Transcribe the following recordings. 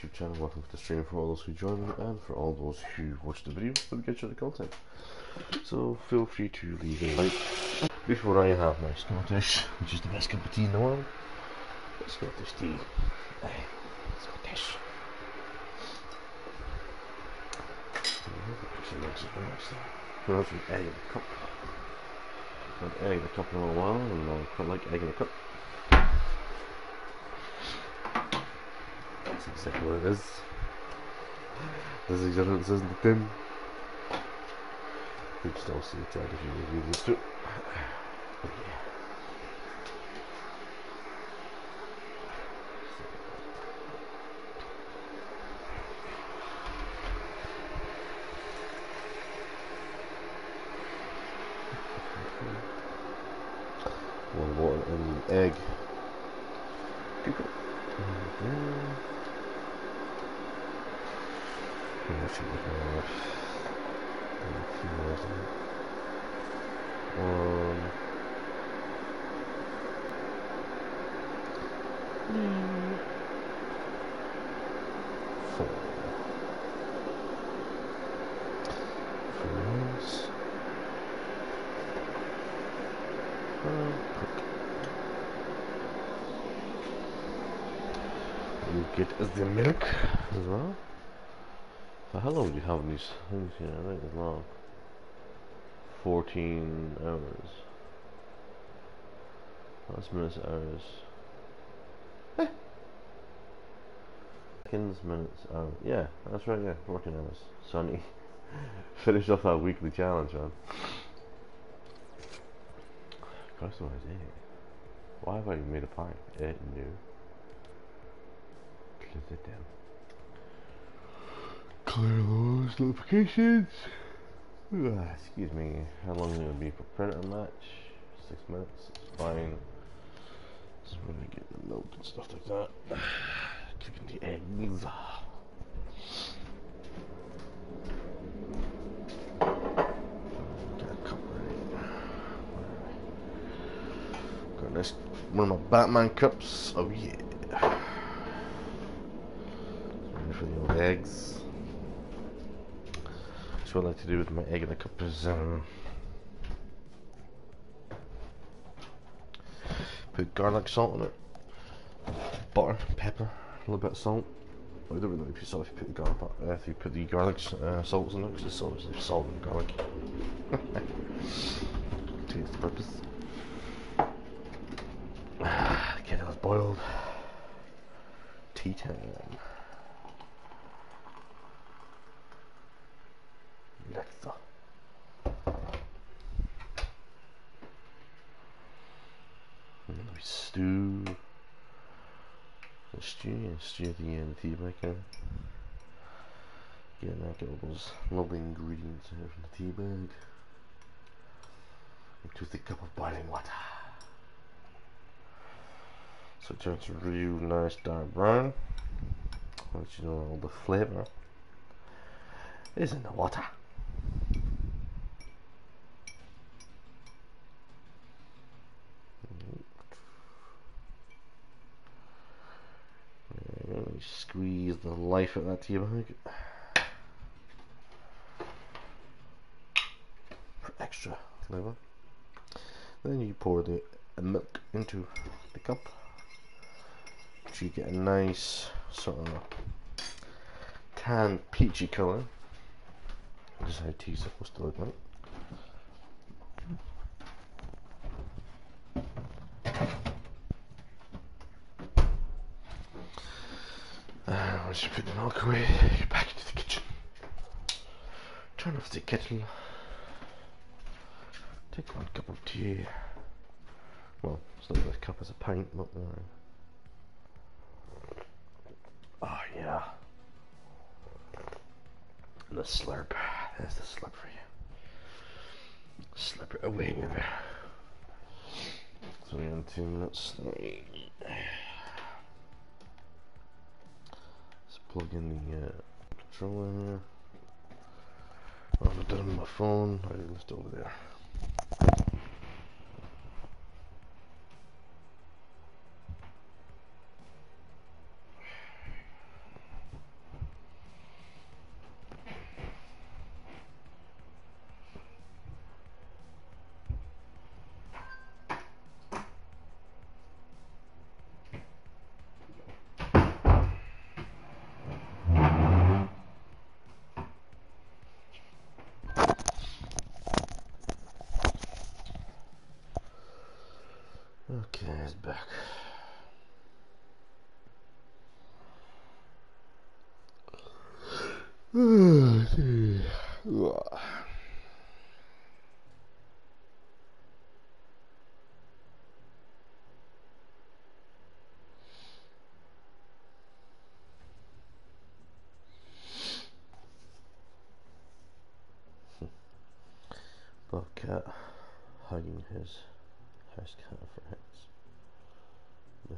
YouTube channel. Welcome to the stream for all those who join me and for all those who watch the video that get you the content. So feel free to leave a like. Before I have my Scottish, which is the best cup of tea in the world. Scottish tea. Scottish. Put some egg in the cup. Put egg in the cup in a little while, and I'll put like egg in the cup. That's exactly what it is. That's exactly what it says in the tin. You can still see it if you read this too. But yeah. One water and egg. People. Four. You get the milk as well. So how long do you have these things here? I think it's long. 14 hours. That's minutes, hours. Seconds, minutes, hours. Yeah, that's right, yeah, 14 hours. Sonny. Finish off that weekly challenge, man. Customize it. Why have I made a pie? New. Close it down. Clear those notifications. Excuse me. How long will it be for printer match? 6 minutes. It's fine. Just when I get the milk and stuff like that. Cooking the eggs. Get a cup ready. Got this one of my Batman cups. Oh yeah. Ready for the old eggs. So what I like to do with my egg in the cup is put garlic salt in it, butter, pepper, a little bit of salt. I don't really put salt if you put the garlic salts in it, because it's obviously salt and garlic. Taste the purpose. The kettle is boiled. Tea time. Let's go. We stew. Stew at the end of the tea bag. Get all those lovely ingredients here from the tea bag into the cup of boiling water. So it turns a real nice dark brown. Let you know all the flavour is in the water. Squeeze the life out of that tea bag for extra flavour. Then you pour the milk into the cup, so you get a nice sort of tan peachy colour. This is how tea is supposed to look like. Once you put the milk away, you're back into the kitchen. Turn off the kettle. Take one cup of tea. Well, it's not this cup, it's a pint, but oh yeah. And the slurp. There's the slurp for you. Slurp it away, baby. So we're in 2 minutes. Plug in the controller in here. I've done it on my phone. I left it over there. back. Bobcat hugging his cat friends. No.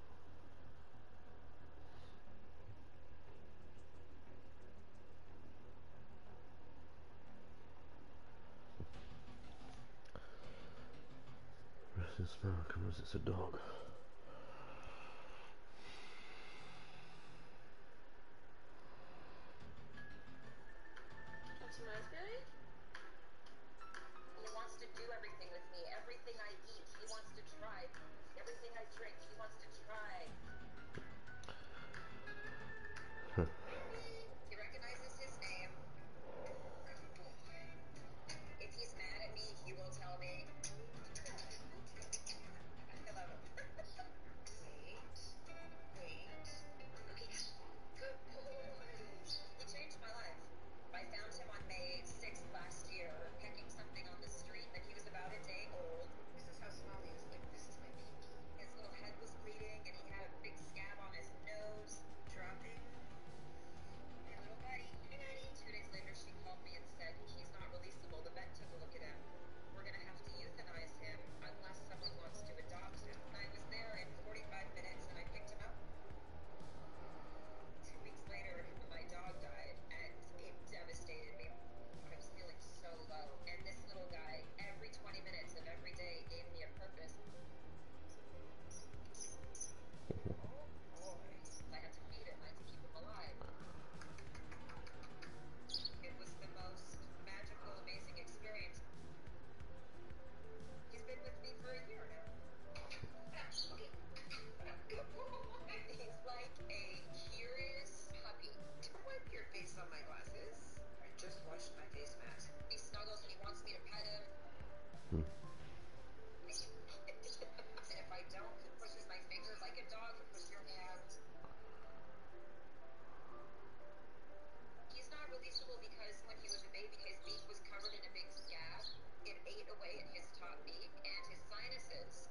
Restless sparrow comes, it's a dog. What's the raspberry? He wants to do everything with me. Everything I eat, he wants to try. Everything I drink, he wants to try. He recognizes his name. If he's mad at me, he will tell me. I love him. Wait. Okay. Good boy. He changed my life. I found him on May 6th last year, pecking something on the street, and he was about a day old. This is how small he is. Like, this is my pinky. His little head was bleeding, and he had a big scab on his nose. Dropping. My little buddy. Hey, buddy. 2 days later, she called me and said, he's not releasable. The vet took a look at him. We're going to have to euthanize him unless someone wants to adopt him. I was there in 45 minutes, and I picked him up. 2 weeks later, my dog died, and it devastated me. I was feeling so low, and this little guy, every 20 minutes of every day, gave me a purpose. Oh boy. I had to feed him, I had to keep him alive. It was the most magical, amazing experience. He's been with me for a year now. Okay. Good boy. He's like a curious puppy. Don't wipe your face on my glasses. I just washed my face mask. He snuggles, he wants me to pet him. Hmm. If I don't, he pushes my fingers like a dog would push your hand. He's not releasable because when he was a baby, his beak was covered in a big scab. It ate away at his top beak and his sinuses.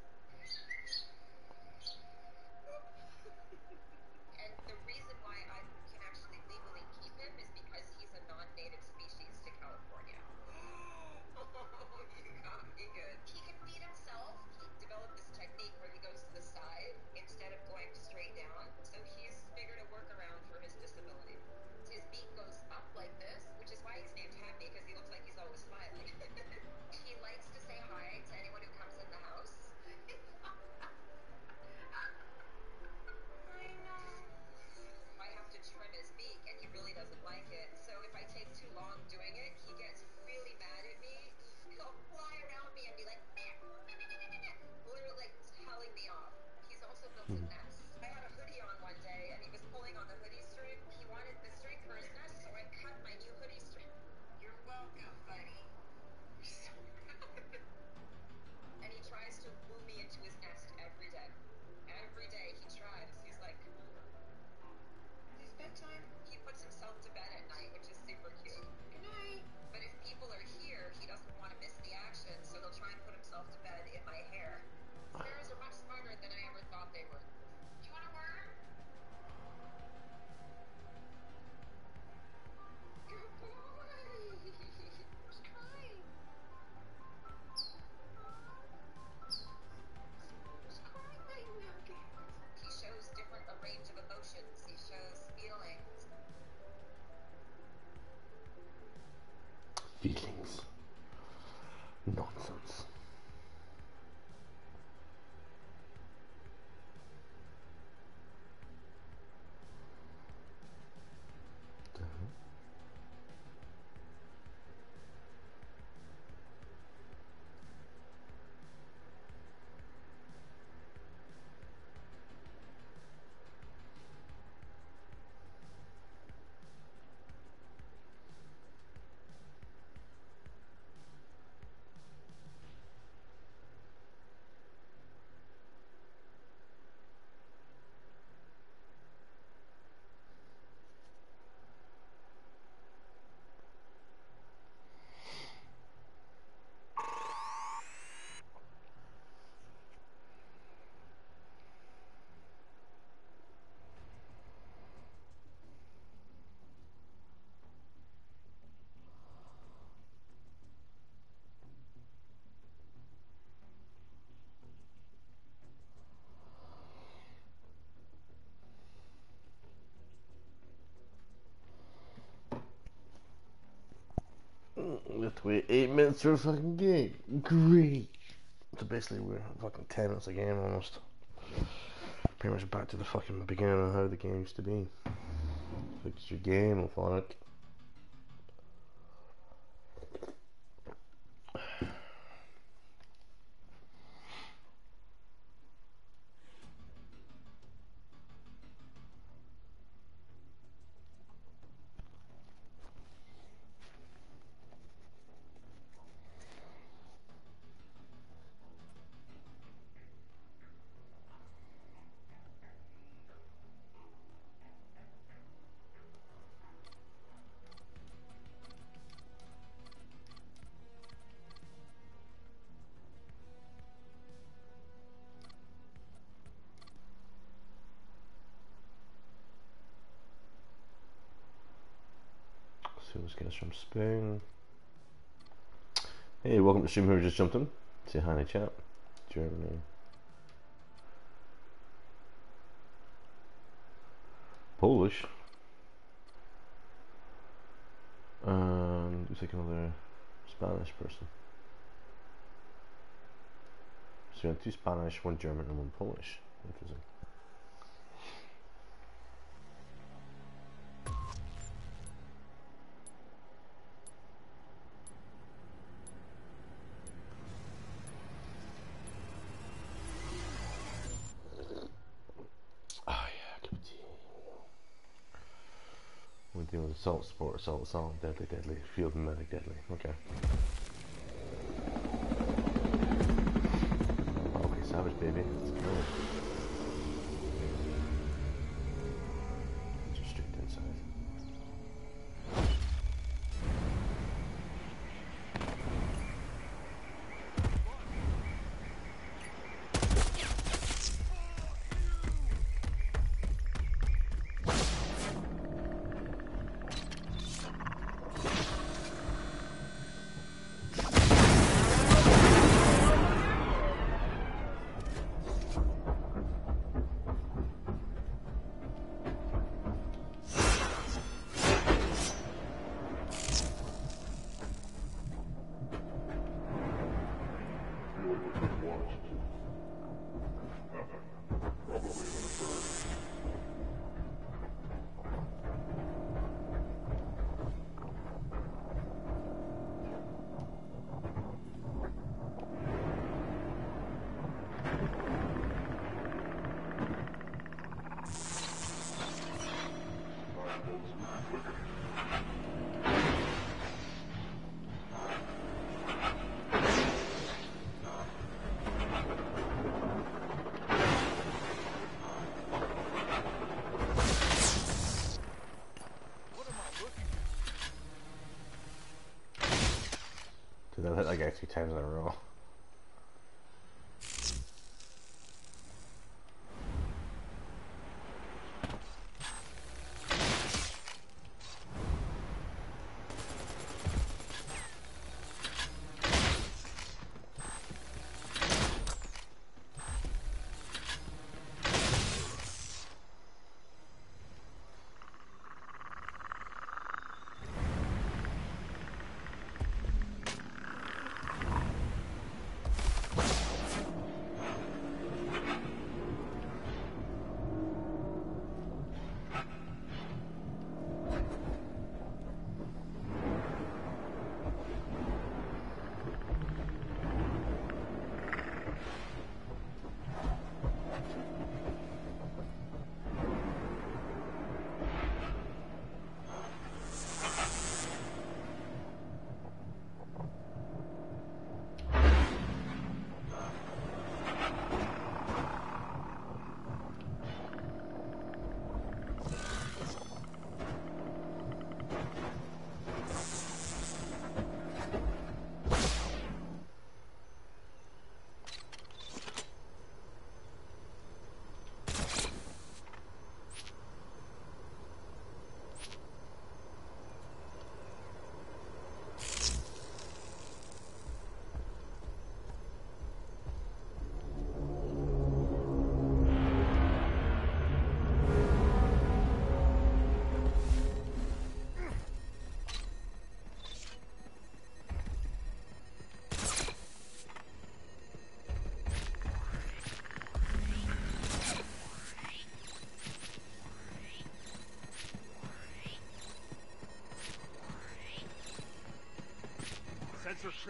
And the reason why I can actually legally keep him is because he's a non-native species to California. Oh, you got me good. He can feed himself. He developed this technique where he goes to the side instead of going straight down. So he's figured a workaround for his disability. His beak goes up like this, which is why he's named Happy, because he looks like he's always smiling. He likes to say hi to anyone who comes in the house. I know. I have to trim his beak, and he really doesn't like it. So if I take too long doing it, he gets really mad at me. He'll fly around me and be like, literally like telling me off. He's also built a nest. I had a hoodie on one day, and he was pulling on the hoodie string. He wanted the string for his nest, so I cut my new hoodie string. You're welcome, buddy. And he tries to woo me into his nest every day. Every day he tries. He's like, come over. It's bedtime. He puts himself to bed at night, which is super cute. Good night. But if people are here, he doesn't want to miss the action, so he'll try and put himself to bed in my hair. Sparrows are much smarter than I ever thought they were. We have to wait 8 minutes for a fucking game. Great. So basically we're fucking 10 minutes a game almost. Pretty much back to the fucking beginning of how the game used to be. Fix your game, fuck. See those guys from Spain. Hey, welcome to stream. Who just jumped in? Say hi in the chat. Germany. Polish. Looks like another Spanish person. So you have 2 Spanish, 1 German, and 1 Polish. Interesting. Oh yeah, cup of tea. We're doing salt sport, salt, deadly, deadly, field medic, deadly. Okay. Okay, savage baby. Let's go. Just straight inside. Dude, I've hit that guy 2 times in a row.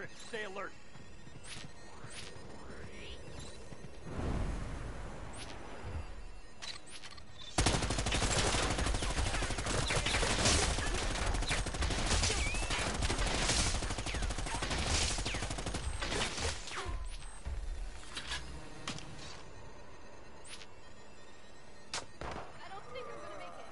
trips. Stay alert. I don't think I'm gonna make it.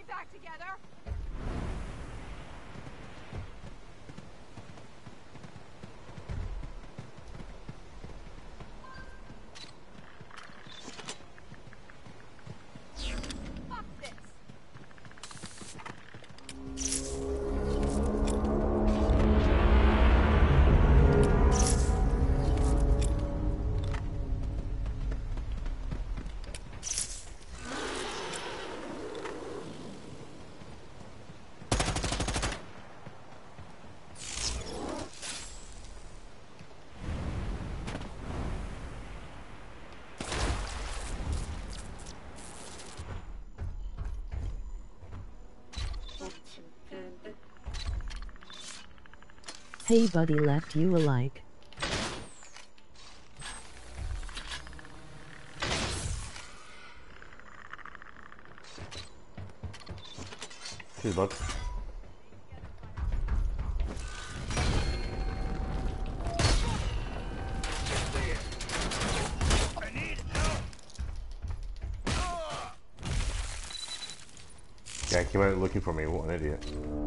back together. Fuck this. Hey buddy, left you a like. Cheers, bud. Guy came out looking for me, what an idiot.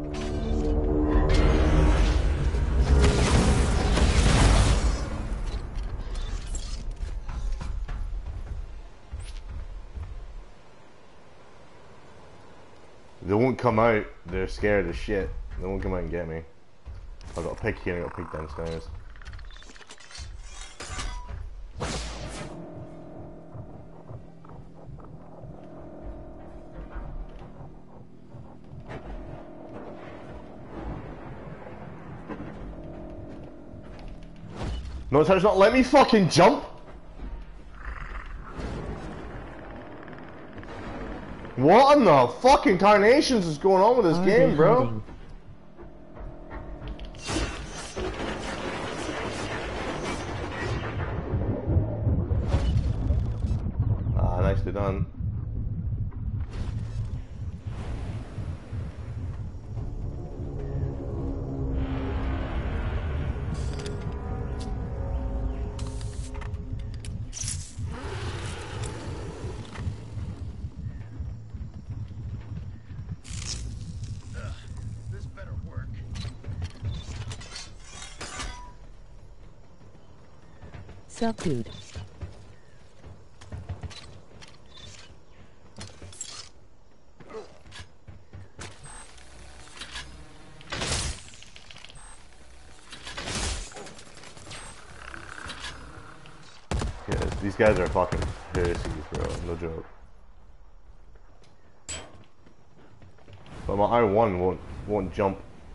They won't come out, they're scared as shit. They won't come out and get me. I've got a pig here and I've got a pig downstairs. No, it's not let me fucking jump! What in the fucking carnations is going on with this game, bro? Hiding? Ah, nicely done. This better work. Sup dude. Yeah, these guys are fucking pussies, bro. No joke. But my R1 won't jump.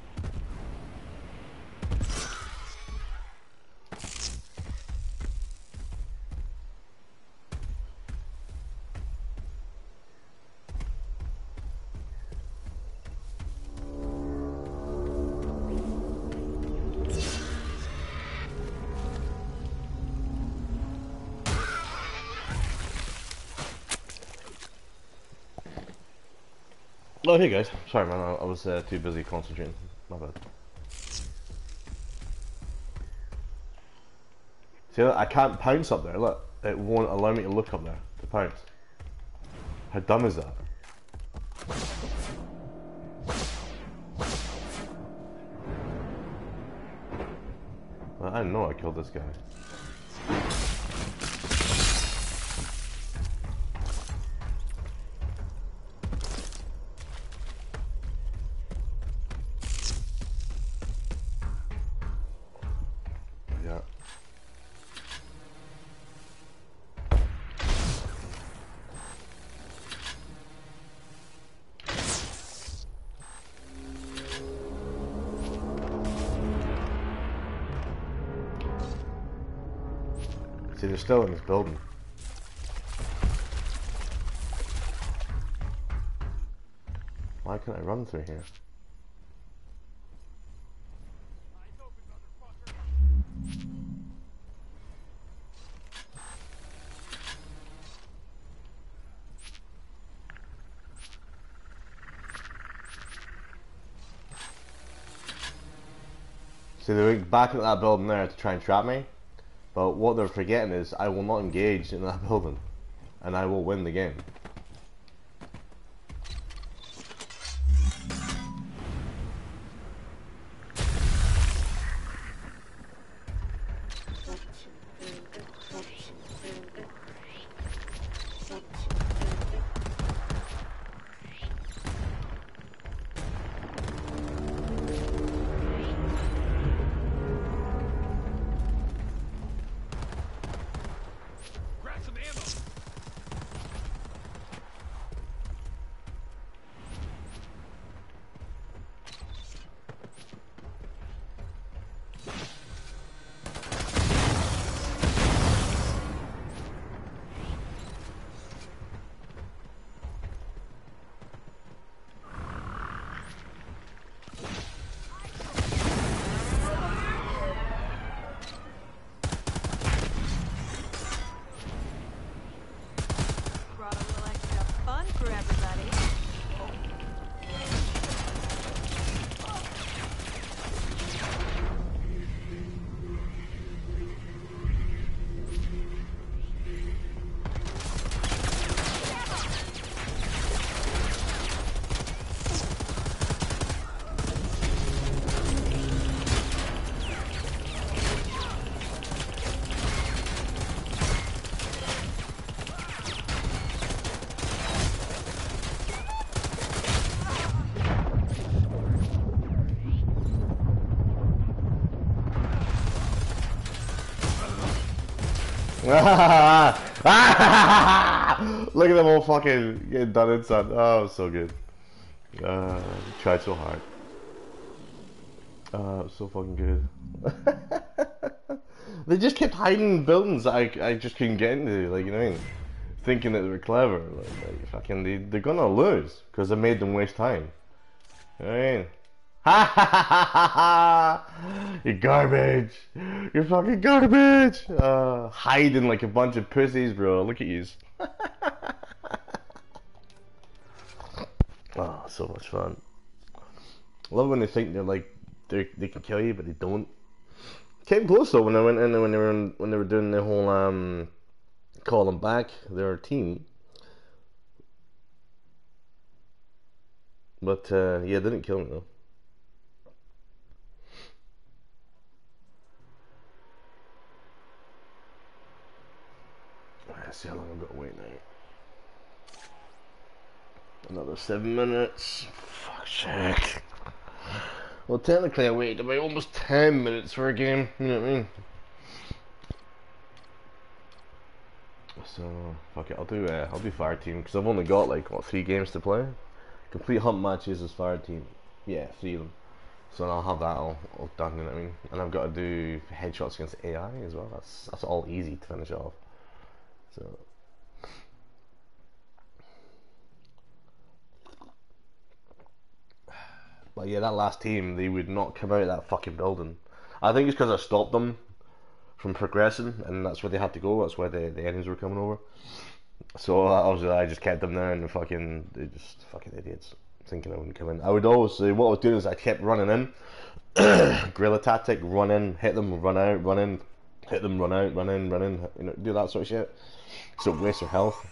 Oh, hey guys. Sorry, man. I was too busy concentrating. My bad. See, I can't pounce up there. Look, it won't allow me to look up there to pounce. How dumb is that? Well, I didn't know I killed this guy. Yeah. See, they're still in this building. Why can't I run through here? See, they went back into that building there to try and trap me, but what they're forgetting is I will not engage in that building, and I will win the game. Look at them all fucking getting done in, son. Oh, so good. Tried so hard. So fucking good. They just kept hiding in buildings that I just couldn't get into, like, you know what I mean? Thinking that they were clever. Like fucking, they're gonna lose, because I made them waste time. You know what I mean? Ha ha ha ha ha! You're garbage! You're fucking garbage! Hiding like a bunch of pussies, bro. Look at yous. Oh, so much fun. I love when they think they're like they can kill you, but they don't. Came close though when I went in when they were doing the whole calling back their team. But yeah, didn't kill me though. Let's see how long I've got to wait now. Another 7 minutes. Fuck's sake. Well, technically I waited about almost 10 minutes for a game, you know what I mean? So, fuck it, I'll do fire team, because I've only got like, what, 3 games to play? Complete hunt matches as fire team. Yeah, 3 of them. So I'll have that all done, you know what I mean? And I've got to do headshots against AI as well. That's all easy to finish off. So but yeah, that last team, they would not come out of that fucking building. I think it's because I stopped them from progressing, and that's where they had to go. That's where the enemies were coming over. So obviously I just kept them there, and they just fucking idiots, thinking I wouldn't come in. I would always say, what I was doing is I kept running in, guerrilla tactic, run in, hit them, run out, run in, hit them, run out, run in, run in, you know, do that sort of shit. So it wastes their health.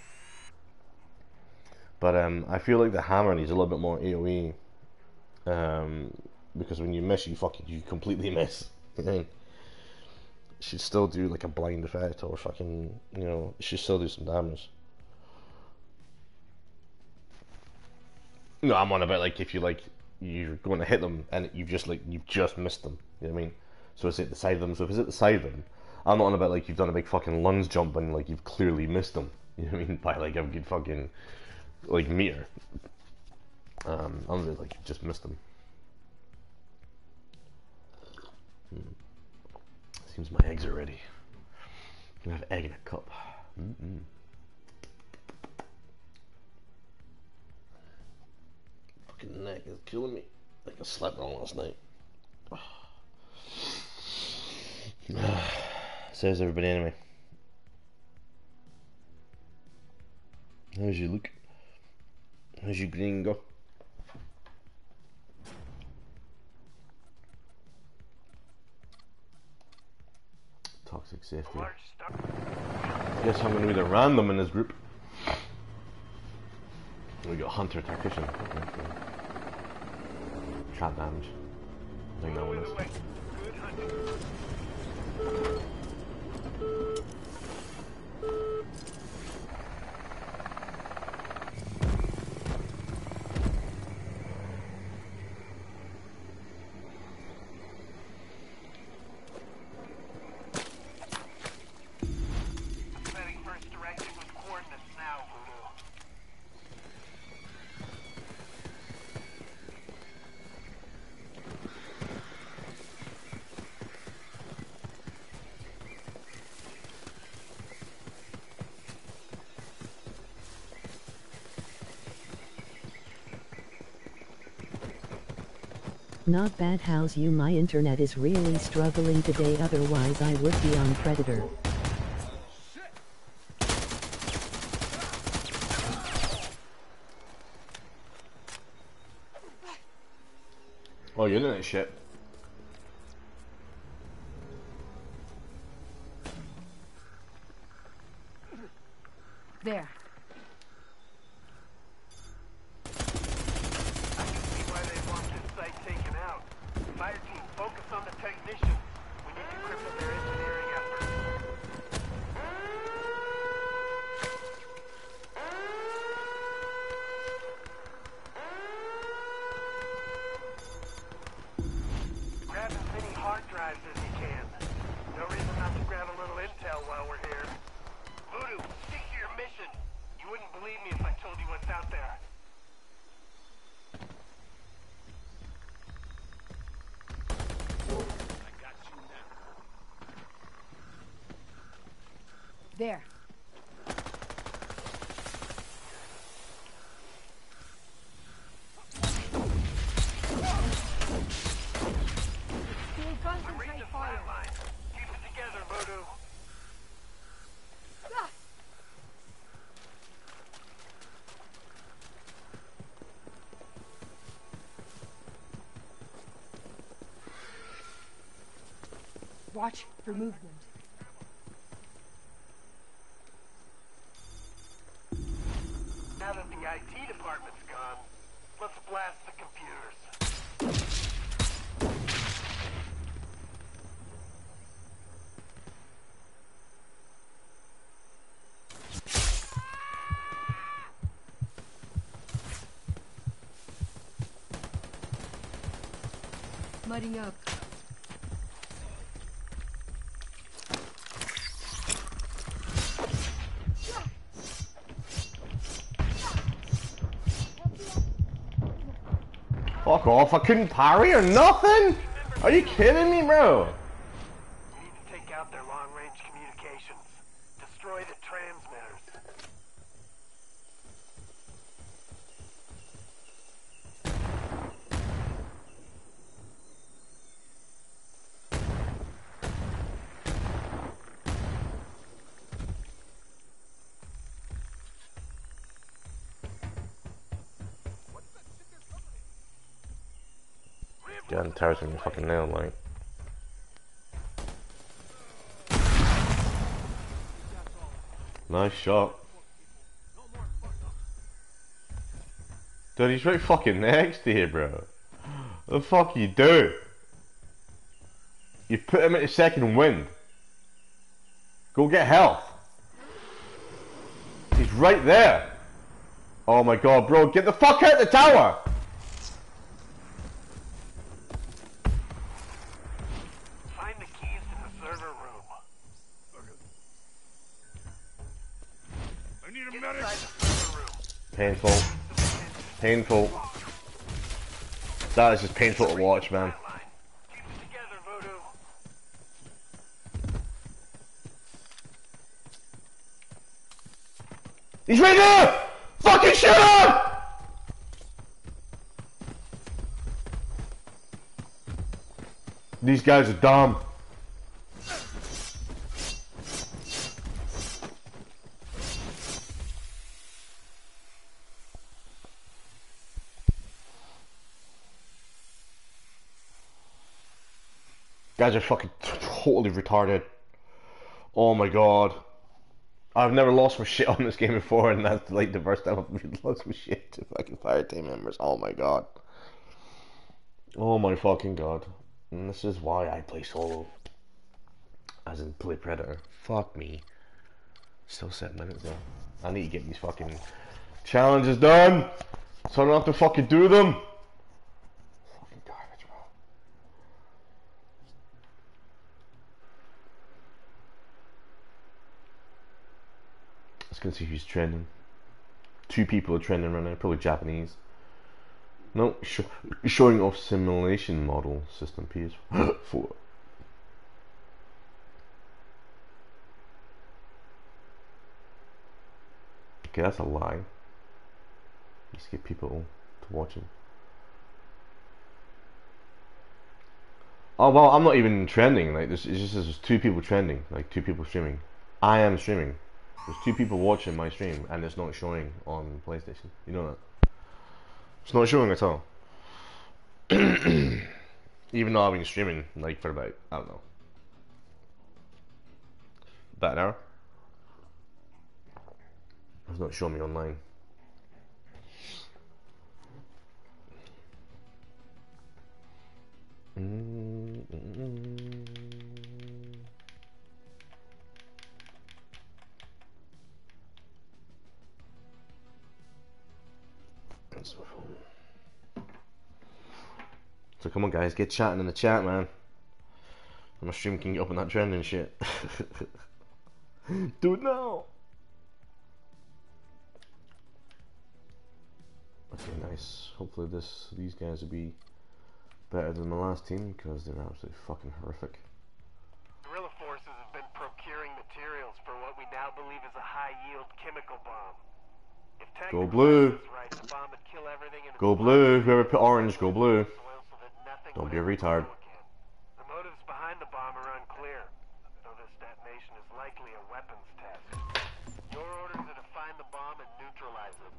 But I feel like the hammer needs a little bit more AoE. Because when you miss, you completely miss. You know, should still do like a blind effect, or fucking, you know, should still do some damage. No, I'm on about like if you're going to hit them and you've just missed them. You know what I mean? So it's at the side of them. So if it's at the side of them, I'm not on about like you've done a big fucking lunge jump and like you've clearly missed them. You know what I mean? By like a good fucking like meter. I'm about like you just missed them. Seems my eggs are ready. I'm gonna have egg in a cup. Fucking neck is killing me. Like I slept on last night. Says everybody anyway. How's you look? How's you gringo? Toxic safety. Guess I'm gonna be the random in this group. We got Hunter Tactician. Okay. Trap damage. I think that one is. Not bad. How's you? My internet is really struggling today, otherwise I would be on Predator. Oh, your internet shit. There. Fire team, focus on the technicians. We need to cripple their engineering efforts. Grab as many hard drives as you can. No reason not to grab a little intel while we're here. There. We'll concentrate fire. Keep it together, Voodoo. Ah! Watch for movement. Now that the IT department's gone, let's blast the computers. Mudding up. Fuck off, I couldn't parry or nothing? Are you kidding me, bro? We need to take out their long-range communications. Destroy the transmitters. Getting tires on your fucking nail, like. Nice shot. Dude, he's right fucking next to you, bro. What the fuck you do? You put him into second wind. Go get health. He's right there. Oh my god, bro, get the fuck out the tower! Find the keys to the server room. I need a medic. Inside the server room. Painful. Painful. That is just painful to watch, man. Keep it together, Voodoo. He's right there! Fucking shoot him! These guys are dumb. Guys are fucking totally retarded. Oh my god. I've never lost my shit on this game before, and that's like the first time I've lost my shit to fucking fire team members. Oh my god. Oh my fucking god. And this is why I play solo. As in play Predator. Fuck me. Still 7 minutes though. I need to get these fucking challenges done, so I don't have to fucking do them. Fucking garbage, bro. Let's go see who's trending. 2 people are trending right now, probably Japanese. No, showing off simulation model system Ps4. Okay, that's a lie. Just get people to watch him. Oh well, I'm not even trending. Like this, it's just there's 2 people trending, like 2 people streaming. I am streaming. There's 2 people watching my stream, and it's not showing on PlayStation. You know that? It's not showing at all. Even though I've been streaming like for about, I don't know, about an hour. It's not showing me online. So come on guys, get chatting in the chat, man. My stream can get up on that trend and shit. Do it now. Okay, nice. Hopefully these guys will be better than the last team, because they're absolutely fucking horrific. Guerrilla forces have been procuring materials for what we now high-yield chemical bomb. If Go technical blue. is right, the bomb would kill everything in its Go path blue. Whoever put orange, go blue. soil so that nothing Don't would be a ever retard. grow again. The motives behind the bomb are unclear, though this detonation is likely a weapons test. Your orders are to find the bomb and neutralize it.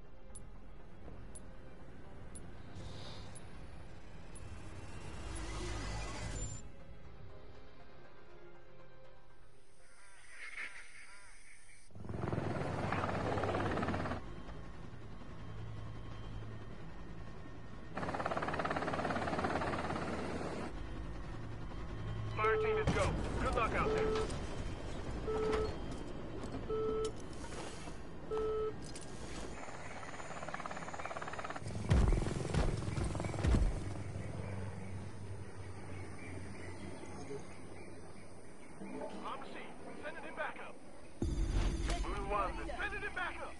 Fire team is go. Good luck out there. On the scene. Sending it back up. Blue 1, sending it back up.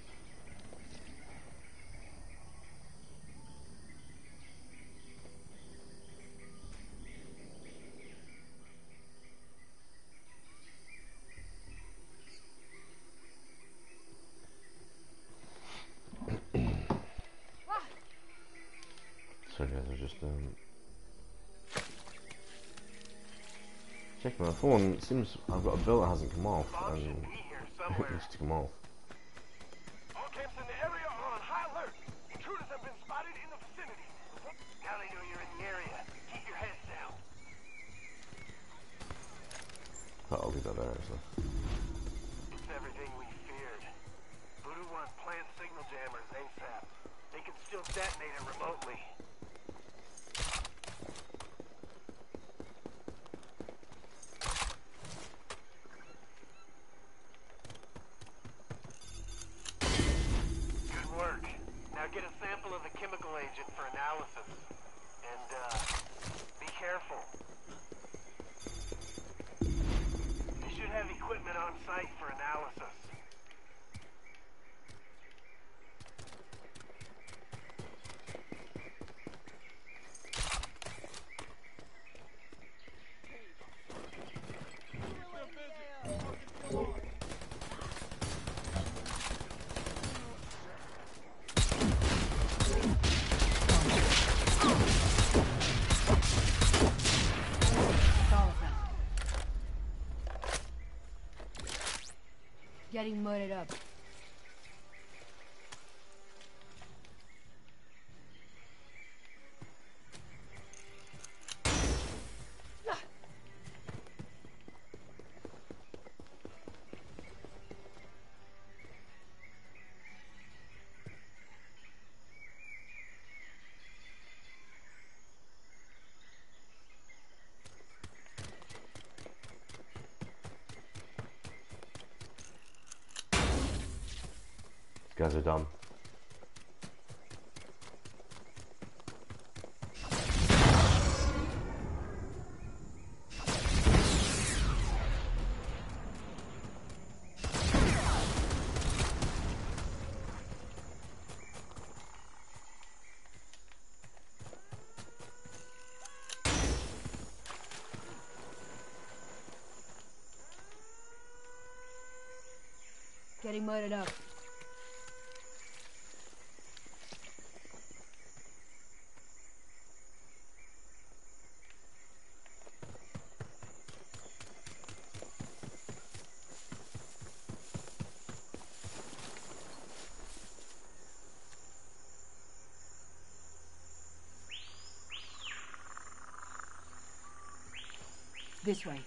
Sorry guys, I just checking my phone. It seems I've got a bill that hasn't come off, Bomb and should be here it somewhere. needs to come off. All camps in the area are on high alert. Intruders have been spotted in the vicinity. Now they know you're in the area. Keep your heads down. I'll leave that there actually. It's everything we feared. Voodoo 1, plant signal jammers ASAP. They can still detonate it remotely. Good work. Now get a sample of the chemical agent for analysis. And, be careful. They should have equipment on site for analysis. That's all of them. Getting mudded up. These guys are dumb. Getting mudded up. This way.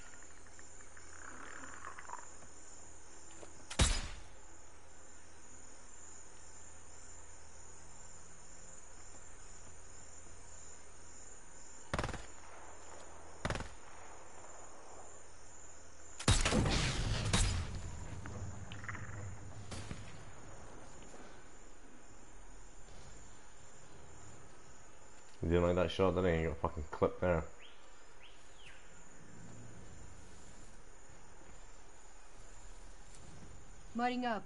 You didn't like that shot, didn't you? You got a fucking clip there. Mudding up.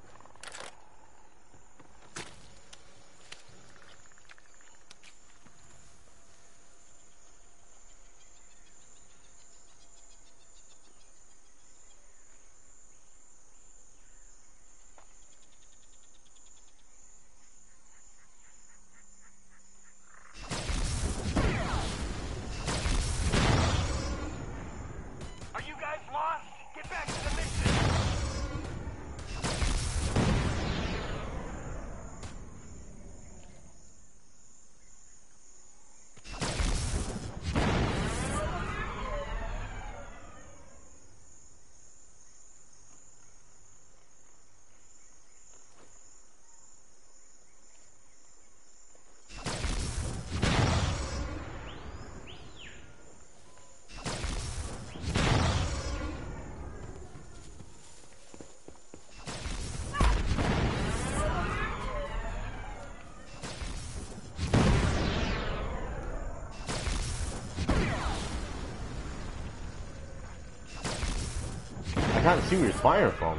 can't see where he's firing from.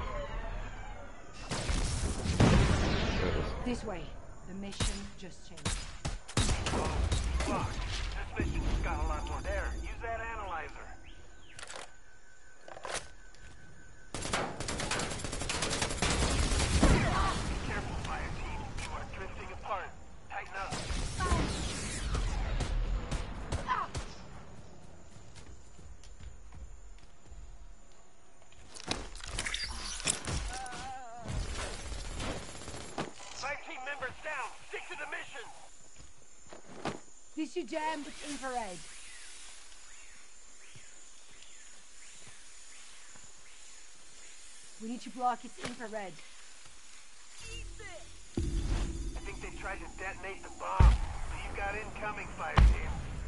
There it is. This way. The mission just changed. Oh, fuck. This mission's got a lot more there. Use that analyzer. Be careful, fire team. You are drifting apart. Tighten up. Five team members down. Stick to the mission. This should jam with infrared. We need to block its infrared. I think they tried to detonate the bomb. So you got incoming, fire team.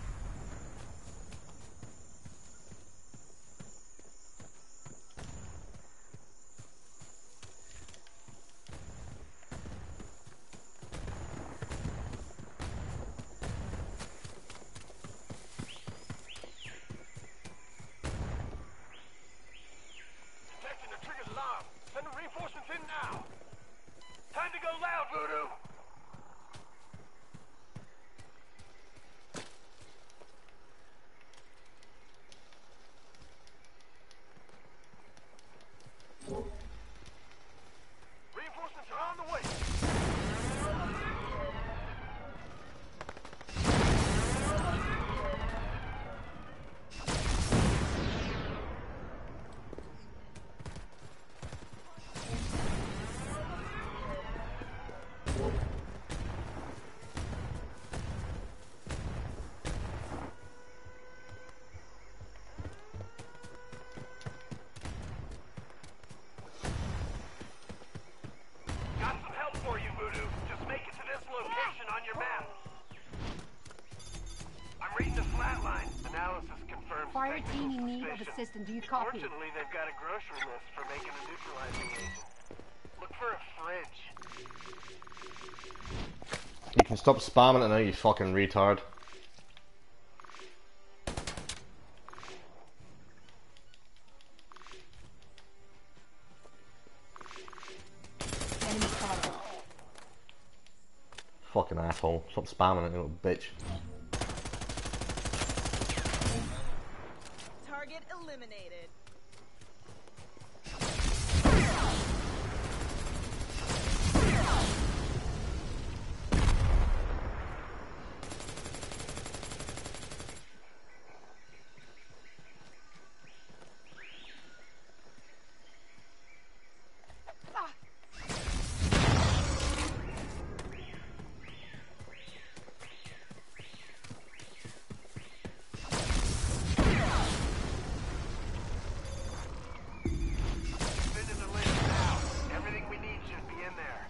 Detecting the trigger's alarm. Send the reinforcements in now. Time to go loud, Voodoo. Reinforcements are on the way. Got some help for you, Voodoo. Just make it to this location on your map. I'm reading the flatline. Analysis confirms Fire technical team in need of suspicion. assistance. Do you copy? Fortunately, they've got a grocery list for making a neutralizing agent. Look for a fridge. You can stop spamming it now, you fucking retard. Enemy spotted. Fucking asshole. Stop spamming it, you little bitch. Target eliminated. Spinning the list now. Everything we need should be in there.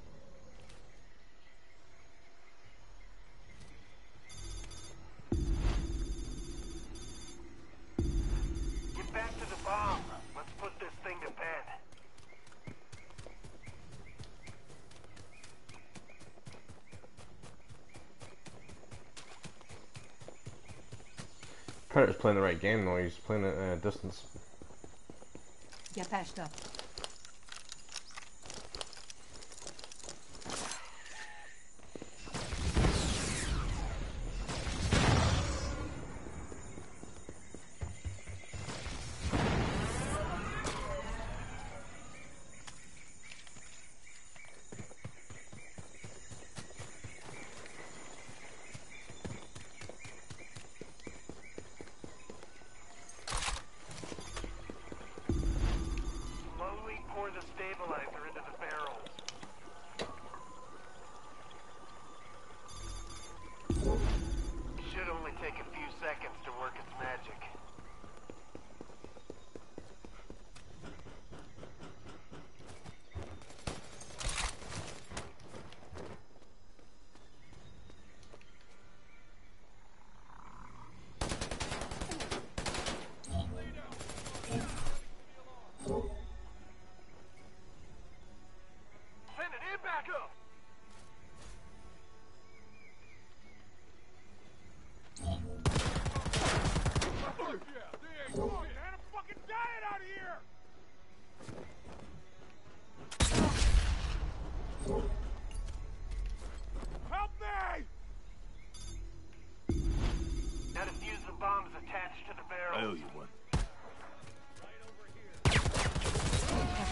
Get back to the bomb. Let's put this thing to bed. Predator's playing the right game though, he's playing at distance. Get patched up. Slowly pour the stabilizer into the barrels. Should only take a few seconds to work its magic.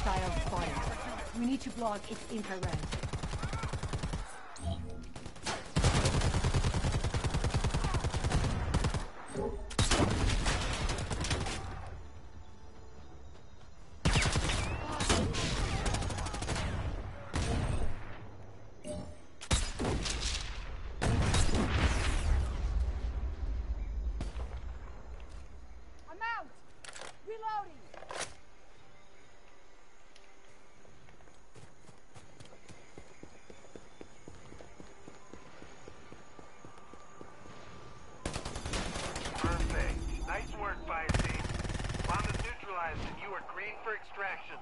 Hostile spotted. We need to block its infrared. I'm out! Reloading! Perfect. Nice work, fire team. Bomb is neutralized and you are green for extraction.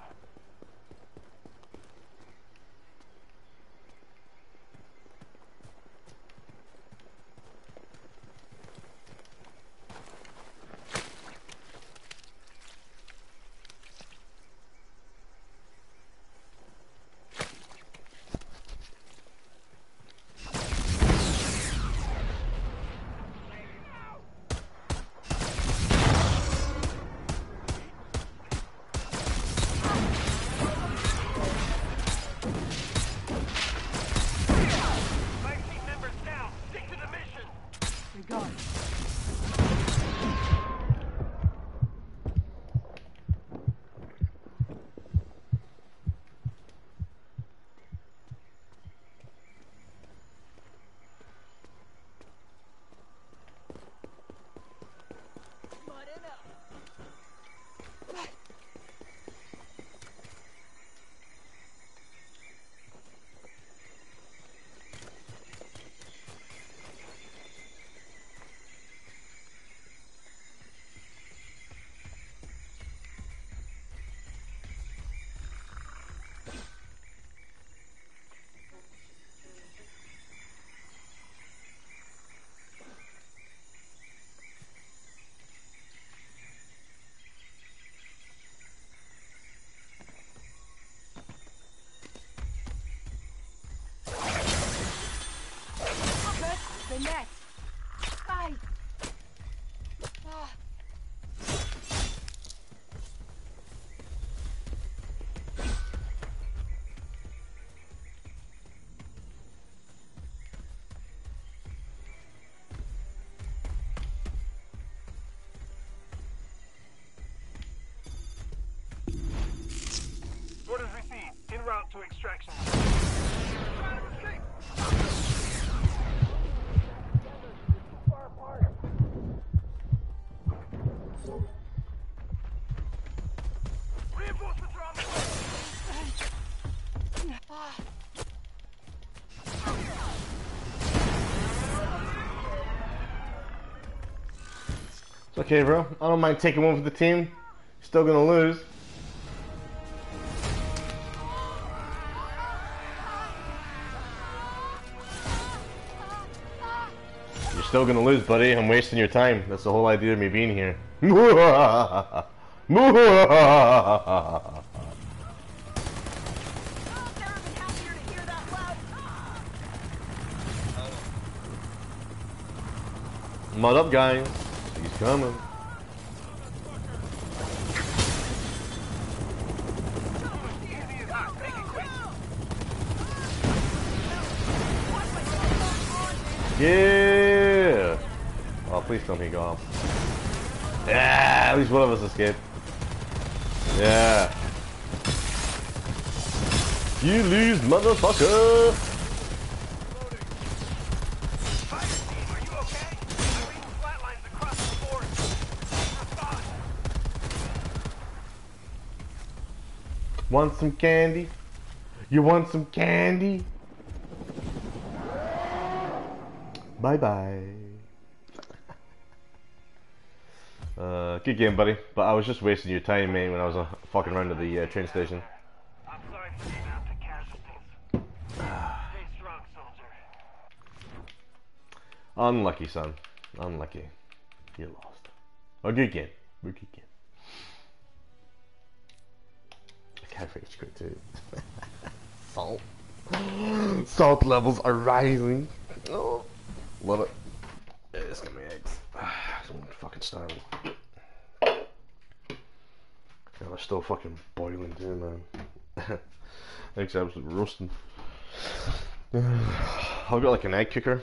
Fire team members down. Stick to the mission. We're gone. The net! Fight! Ah. Orders received. En route to extraction. Reinforcements are on the way. Ah. It's okay, bro. I don't mind taking one for the team. Still gonna lose. You're still gonna lose, buddy. I'm wasting your time. That's the whole idea of me being here. Mud up, guys. He's coming. Yeah. Oh, please tell me he go off. Yeah, at least one of us escaped. Yeah. You lose, motherfucker. Want some candy? You want some candy? Bye bye. Good game, buddy. But I was just wasting your time, mate, when I was fucking around at the train station. I'm sorry for being out to casualties. Stay strong, soldier. Unlucky, son. Unlucky. You lost. A good game. A good game. I can't rage quit too. Salt. Salt levels are rising. Oh, love it. Yeah, it's got me eggs. I'm fucking starving. they're still fucking boiling too, man. Eggs absolutely roasting. I've got like an egg cooker.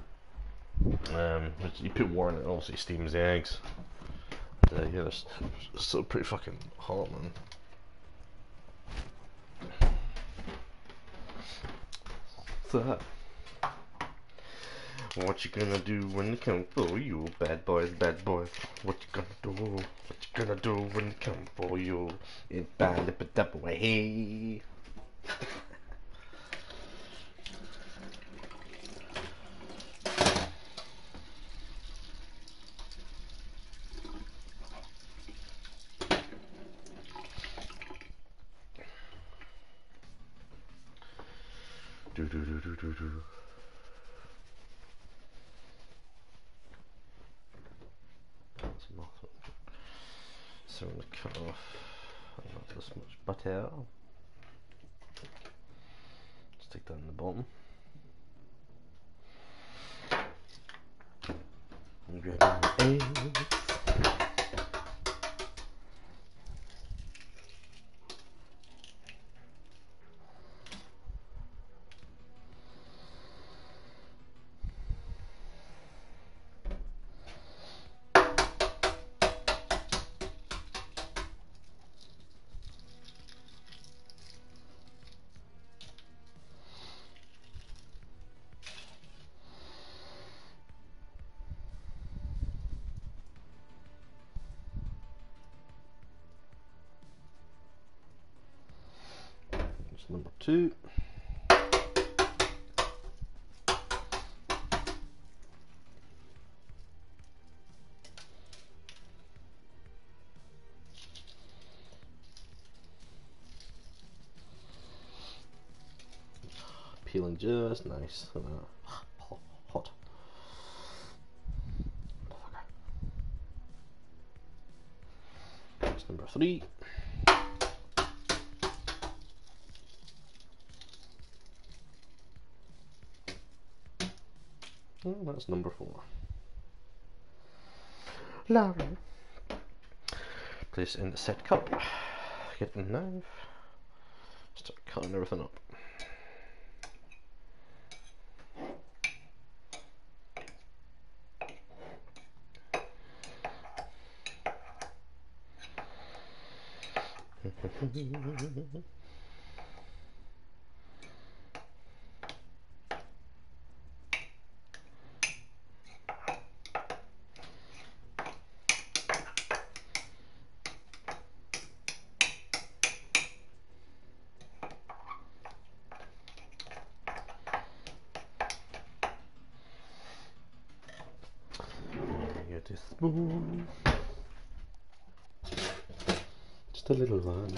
Which you put water in it, obviously steams the eggs. Yeah, it's still pretty fucking hot, man. So, what you gonna do when they come for you, bad boys, bad boys? What you gonna do? What you gonna do when they come for you? In bad lip it up away. Do do do do do do. That's awesome. So I'm gonna cut off not this much butter. Stick that in the bottom. And grab my eggs. That's number 2. Peeling just nice. Hot. That's number 3. Oh, that's number 4. Lovely. Place it in the set cup. Get the knife. Start cutting everything up. Get a spoon. Just a little one.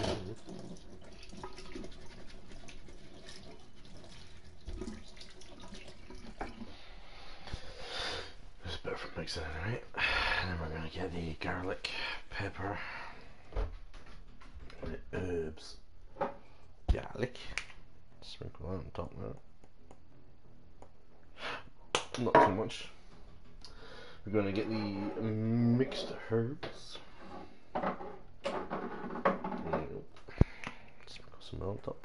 It's better for mixing anyway. And then we're going to get the garlic, pepper, the herbs, garlic. Sprinkle that on top now. Not too much. We're going to get the mixed herbs. There you go. Sprinkle some on top.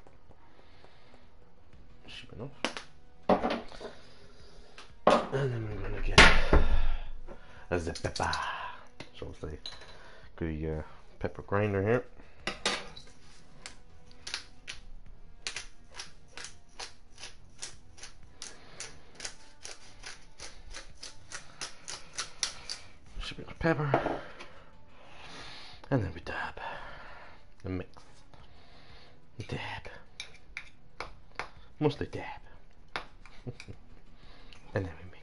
Should be enough. And then we're going to get the pepper. So it's the good pepper grinder here. Should be enough pepper. And then we dab. And mix. Dab. Mostly dab. And then we mix.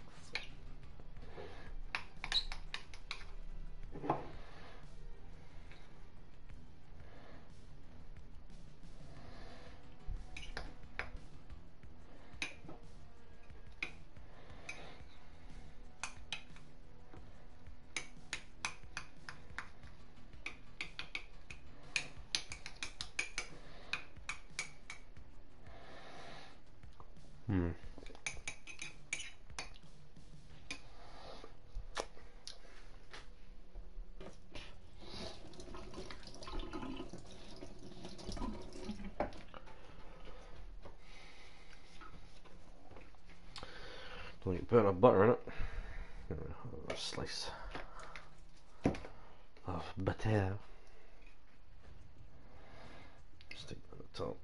Don't you put a butter in it. A slice of butter. Stick it at the top.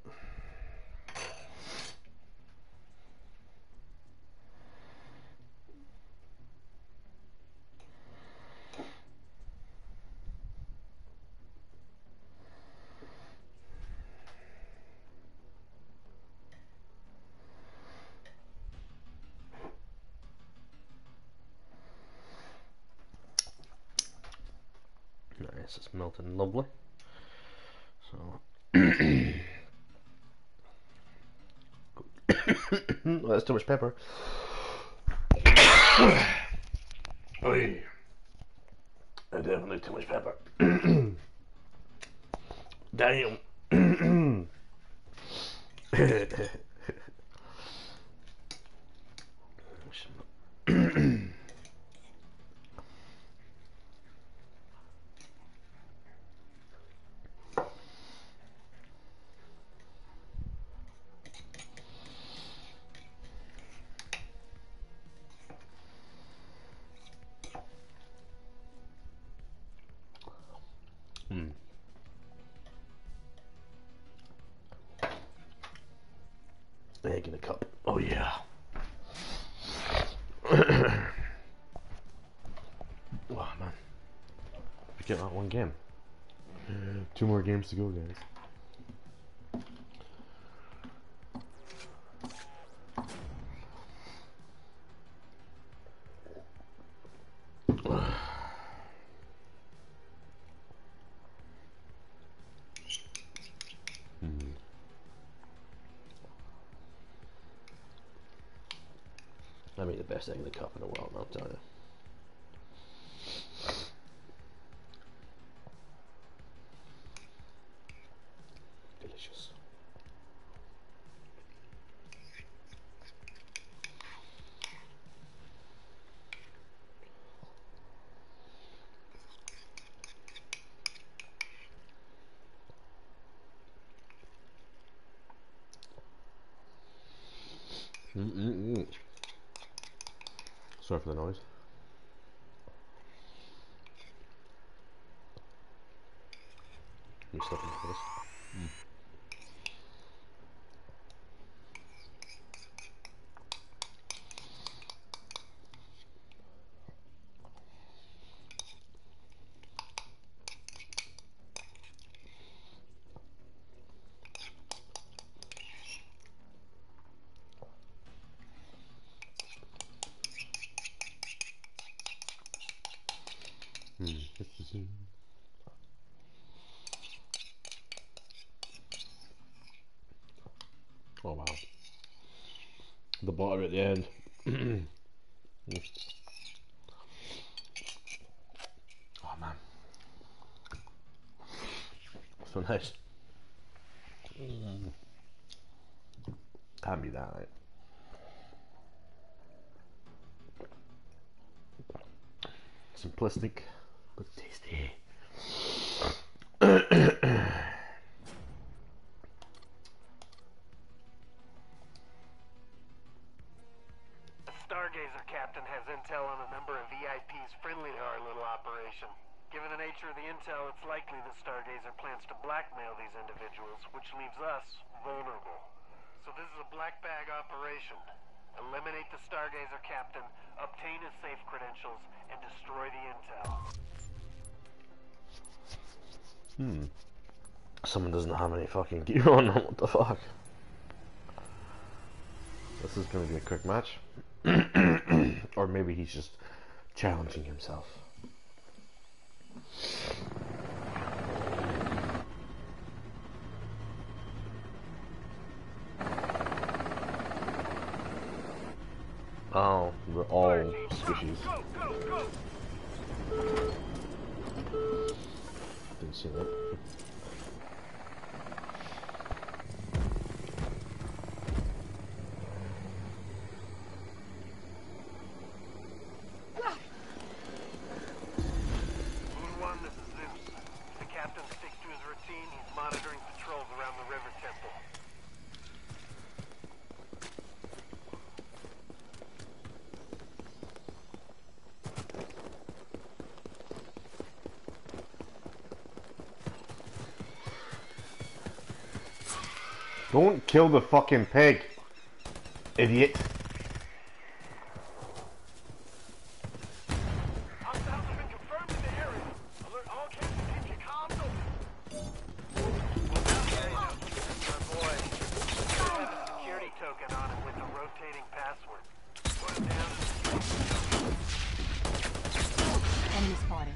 Nice, it's melting lovely. So oh, that's too much pepper. Oy. Definitely too much pepper. Damn. Egg in a cup. Oh yeah. Oh man. We get that one game. 2 more games to go, guys. I made the best egg in the cup in the world, I'll tell you. Delicious. Sorry for the noise. Let me stuff in the face. Oh wow. The butter at the end. Oh man. So nice. Can't be that, right? Simplistic, but tasty. Stargazer captain has intel on a number of VIPs friendly to our little operation. Given the nature of the intel, it's likely the Stargazer plans to blackmail these individuals, which leaves us vulnerable. So this is a black bag operation. Eliminate the Stargazer captain, obtain his safe credentials, and destroy the intel. Someone doesn't have any fucking gear on them, what the fuck? This is gonna be a quick match. Or maybe he's just challenging himself. Oh, they're all squishies. Didn't see that. Don't kill the fucking pig, idiot. Hostiles have been confirmed in the area. Alert all camps and keep your comms open. Our boy. We have a security token on it with a rotating password. Put him down. Enemy spotted.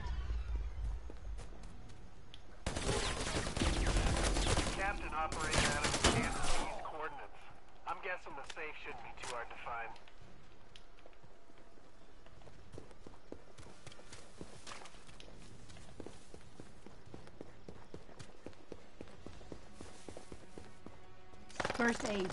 Captain operated out of the Kansas East coordinates. I'm guessing the safe shouldn't be too hard to find. First aid.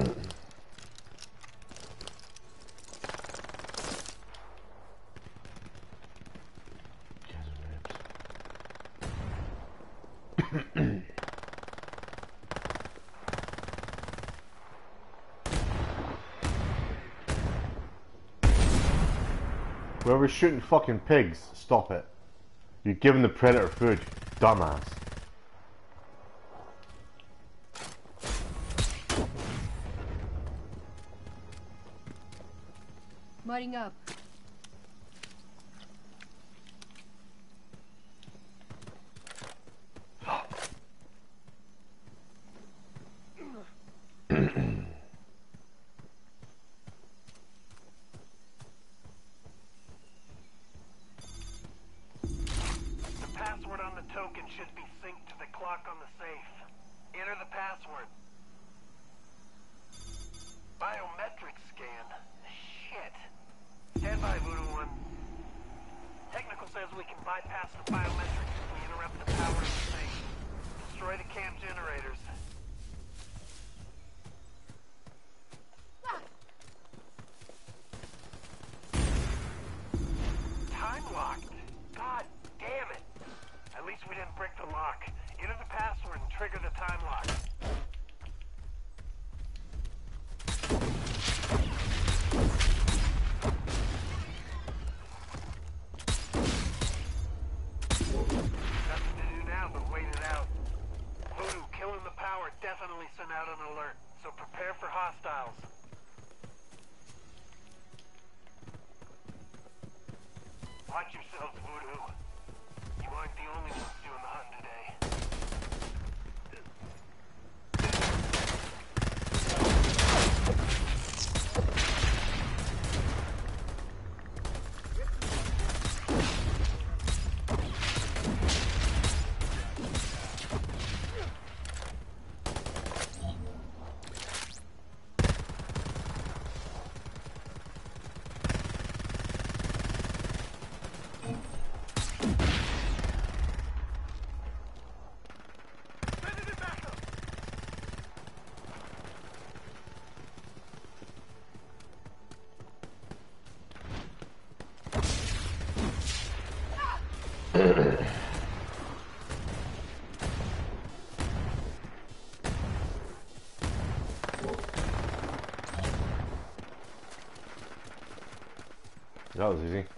Whoever's shooting fucking pigs, stop it. You're giving the predator food, dumbass. Mudding up. The password on the token should be synced to the clock on the safe. Enter the password. Biometric scan. Shit. Stand by, Voodoo 1. Technical says we can bypass the biometrics if we interrupt the power of the safe. Destroy the camp generators. Time locked. God damn it. At least we didn't break the lock. Enter the password and trigger the time lock. Nothing to do now but wait it out. Voodoo, killing the power definitely sent out an alert, so prepare for hostiles. Watch yourselves, Voodoo. You aren't the only ones doing the hunt today. That was easy.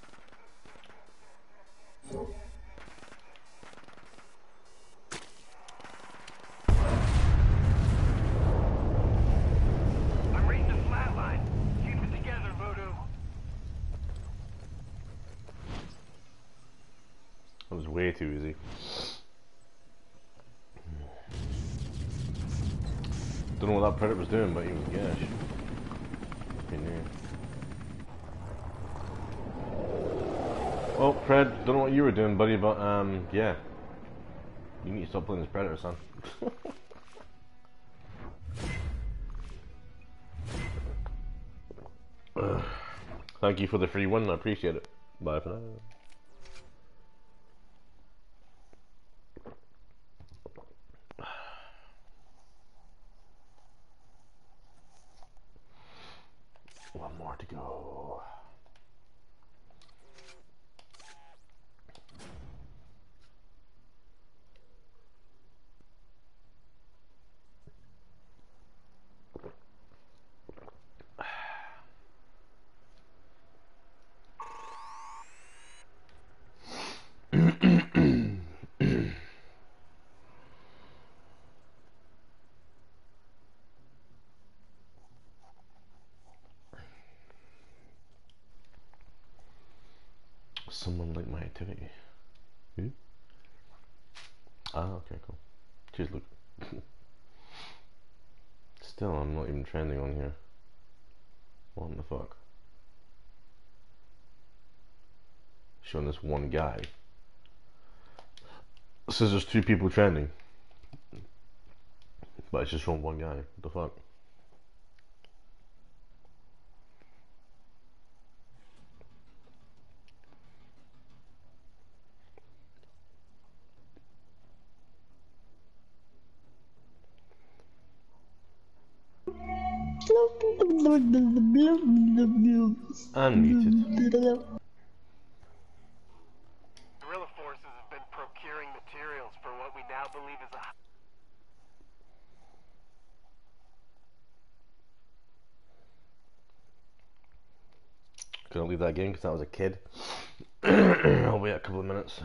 I'm reading the flatline. Keep it together, Voodoo. That was way too easy. Don't know what that predator was doing, but he was gash. He knew. Well, Fred, don't know what you were doing, buddy, but yeah. You need to stop playing this predator, son. Thank you for the free one, I appreciate it. Bye for now. One more to go. Someone like my activity. Who? Ah, okay, cool. Cheers, Luke. Still, I'm not even trending on here. What the fuck? Showing this one guy. It says there's 2 people trending. But it's just showing one guy. What the fuck? Unmuted. Guerrilla forces have been procuring materials for what we now believe is a... Couldn't leave that game because I was a kid. I'll wait a couple of minutes.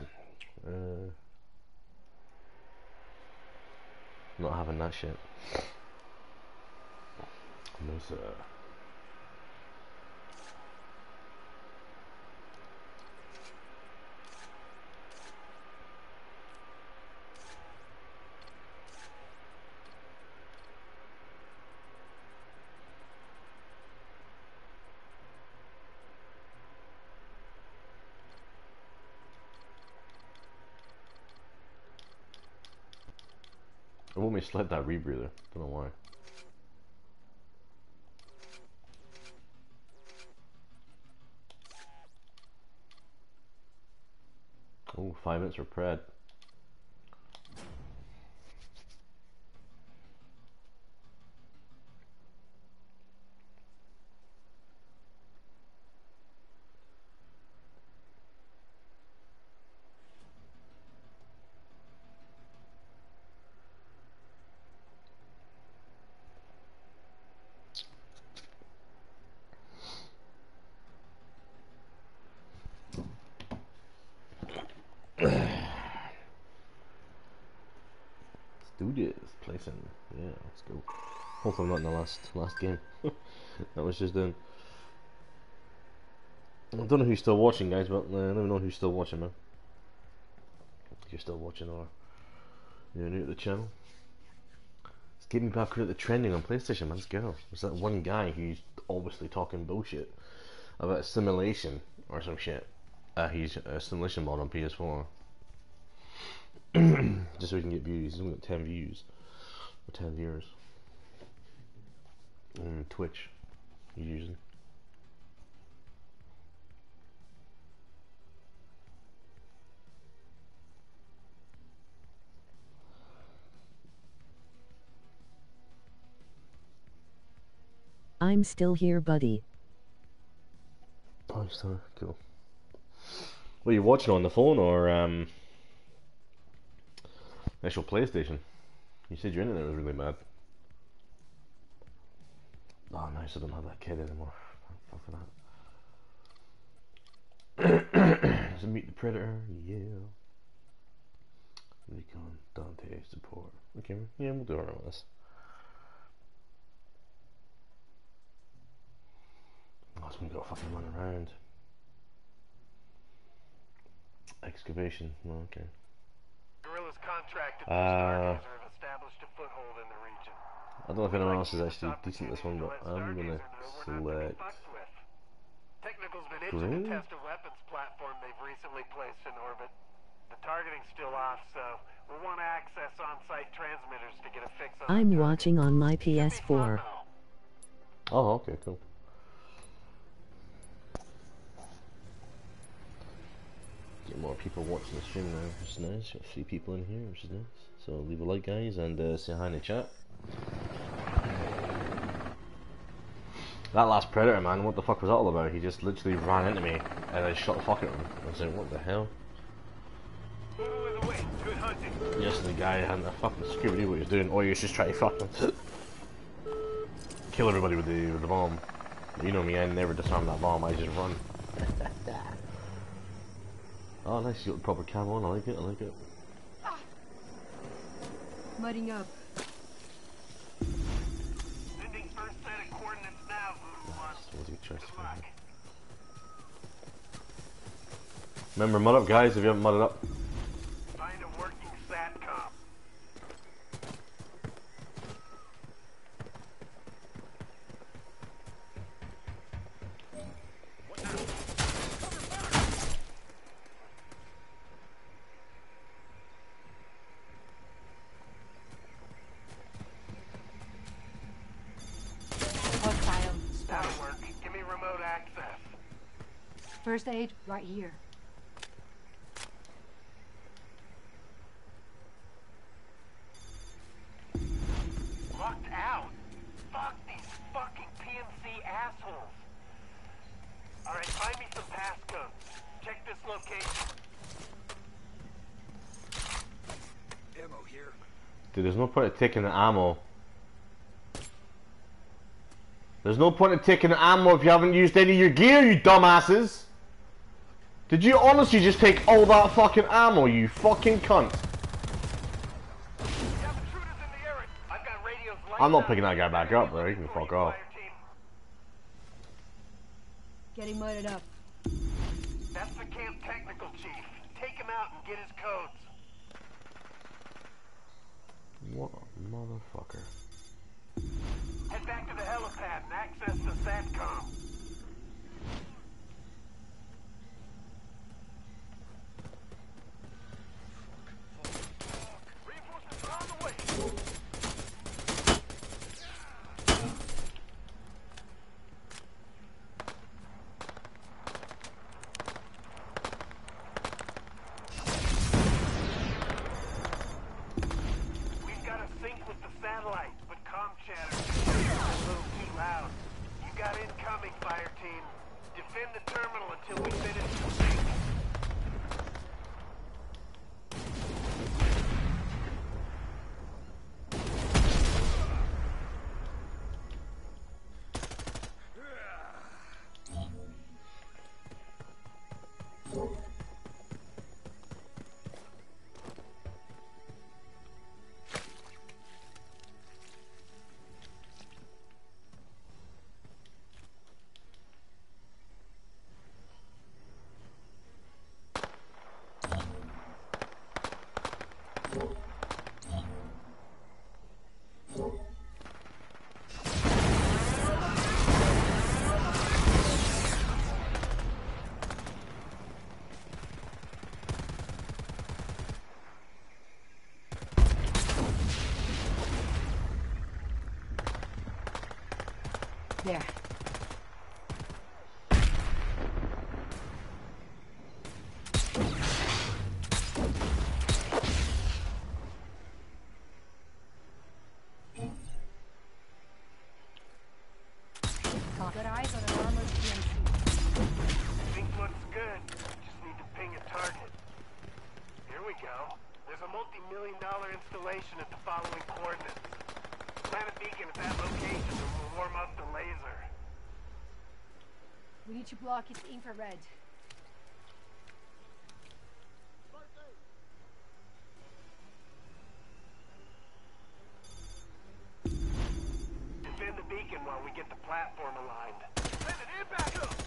Not having that shit. No sir. It won't me slide that rebreather. Don't know why. Oh, 5 minutes for Pred. Do this, play some. Yeah, let's go. Hopefully I'm not in the last game. That was just done. I don't know who's still watching, guys, but I don't even know who's still watching, man. If you're still watching or you're new to the channel, let's get me back at the trending on PlayStation, man. Let's go. There's that one guy who's obviously talking bullshit about a simulation or some shit. He's a simulation mod on PS4. Just so we can get views. He's only got 10 views. Or 10 viewers. Twitch. He's using. I'm still here, buddy. Oh, so cool. What are you watching on the phone or actual PlayStation? You said your internet was really bad. Oh, nice. I don't have that kid anymore. Fuck for that. So meet the Predator. Yeah. Recon, Dante, support. Okay. Yeah, we'll do alright with this. Oh, it's gonna go fucking run around. Excavation. Oh, okay. Guerrillas contracted through Stargazer have established a foothold in the region. I don't know if anyone else is actually decent at this one, but I'm gonna select. Technical's been itching to test a weapons platform they've recently placed in orbit. The targeting's still off, so we'll want to access on-site transmitters to get a fix on. I'm watching on my PS4. Oh, okay, cool. Get more people watching the stream now, which is nice. Got 3 people in here, which is nice. So leave a like, guys, and say hi in the chat. That last Predator, man, what the fuck was that all about? He just literally ran into me and I shot the fuck out of him. I was like, what the hell? Yes, the guy hadn't a fucking security what he was doing. Or he was just trying to fucking kill everybody with the bomb. You know me, I never disarm that bomb, I just run. Oh, nice, you got the proper cam on, I like it, I like it. Mudding up. Sending first set of coordinates now, Voodoo 1. Good luck. Remember, mud up, guys, if you haven't mudded up. Find a working SATCOM. Hostile That'll spotted. work. Give me remote access. First aid right here. Locked out. Fuck these fucking PMC assholes. Alright, find me some passcodes. Check this location. Ammo here. Dude, there's no point in taking the ammo. There's no point in taking the ammo if you haven't used any of your gear, you dumbasses! Did you honestly just take all that fucking ammo, you fucking cunt? We have intruders in the area. I've got radios lights I'm not out. picking that guy back up, bro. He can fuck off. Fire team. Getting mudded up. That's the camp technical chief. Take him out and get his codes. What a motherfucker. Head back to the helipad and access the SATCOM. Reinforcements are on the way. We've got to sync with the satellite, but comm chatter is a little too loud. You got incoming, fire team. Defend the terminal until we finish the sync. There. Good eyes on an armored PMC. Think looks good. Just need to ping a target. Here we go. There's a multi-million-dollar installation at the following coordinates. Plant a beacon at that location and we'll warm up the laser. We need to block its infrared. Defend the beacon while we get the platform aligned. Send it in back up!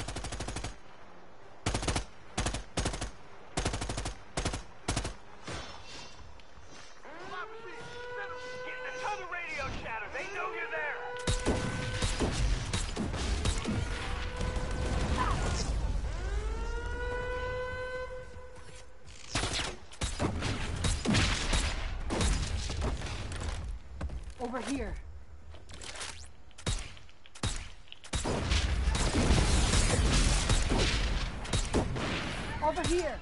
Get in a ton of radio chatter. They know you're there. Over here. Over here.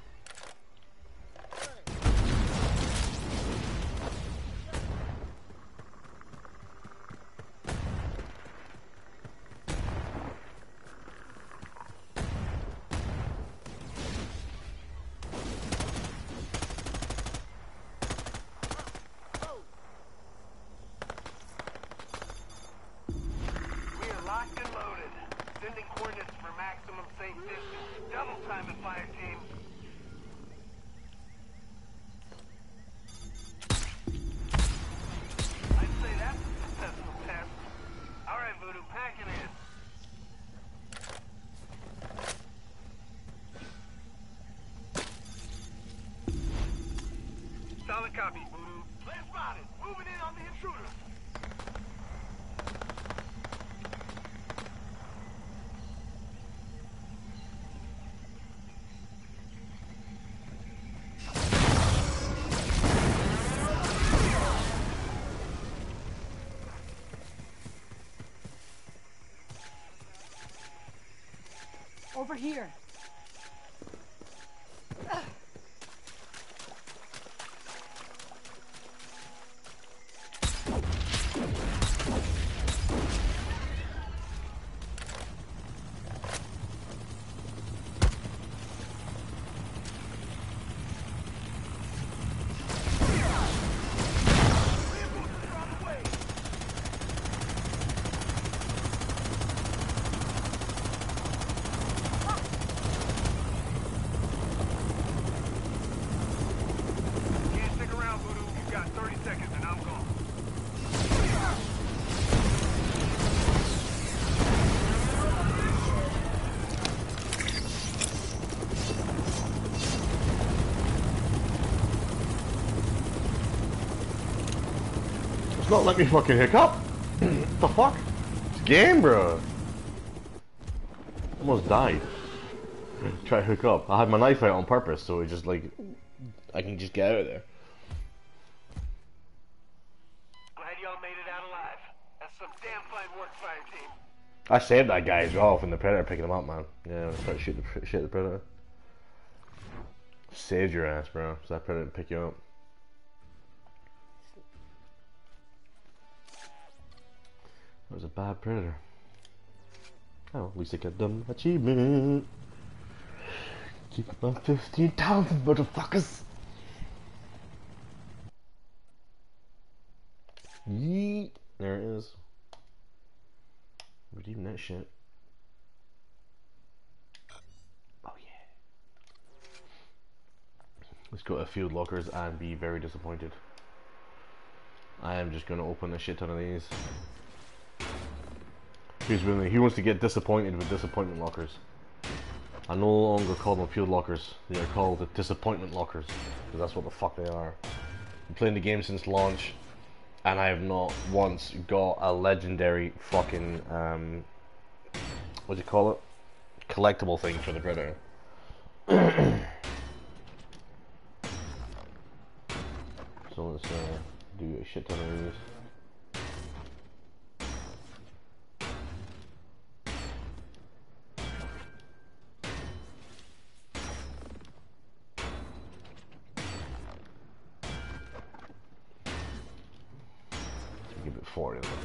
We are locked and loaded. Sending coordinates for maximum safe distance. Double time at fire team. I'd say that's a successful test. Alright, Voodoo, pack it in. Copy, Voodoo. Plan spotted. Moving in on the intruder. Over here. Can't stick around, Voodoo. You've got 30 seconds and I'm gone. It's not letting me fucking hook up. What the fuck? It's a game, bro. Almost died. Try to hook up. I had my knife out on purpose, so it just like I can just get out of there. Glad y'all made it out alive. That's some damn fine work, fire team. I saved that guy as well from the predator picking him up, man. Yeah, I started shooting the predator. Saved your ass, bro. So that predator didn't pick you up. That was a bad predator. Oh, at least I got done achievement. Keep my 15,000 motherfuckers. Yeet. There it is. Redeem that shit. Oh yeah. Let's go to field lockers and be very disappointed. I am just gonna open a shit ton of these. He wants to get disappointed with disappointment lockers. I no longer call them field lockers. They are called the disappointment lockers, because that's what the fuck they are. I'm playing the game since launch, and I have not once got a legendary fucking what do you call it? Collectible thing for the Predator. So let's do a shit ton of these. Give it 40 of them.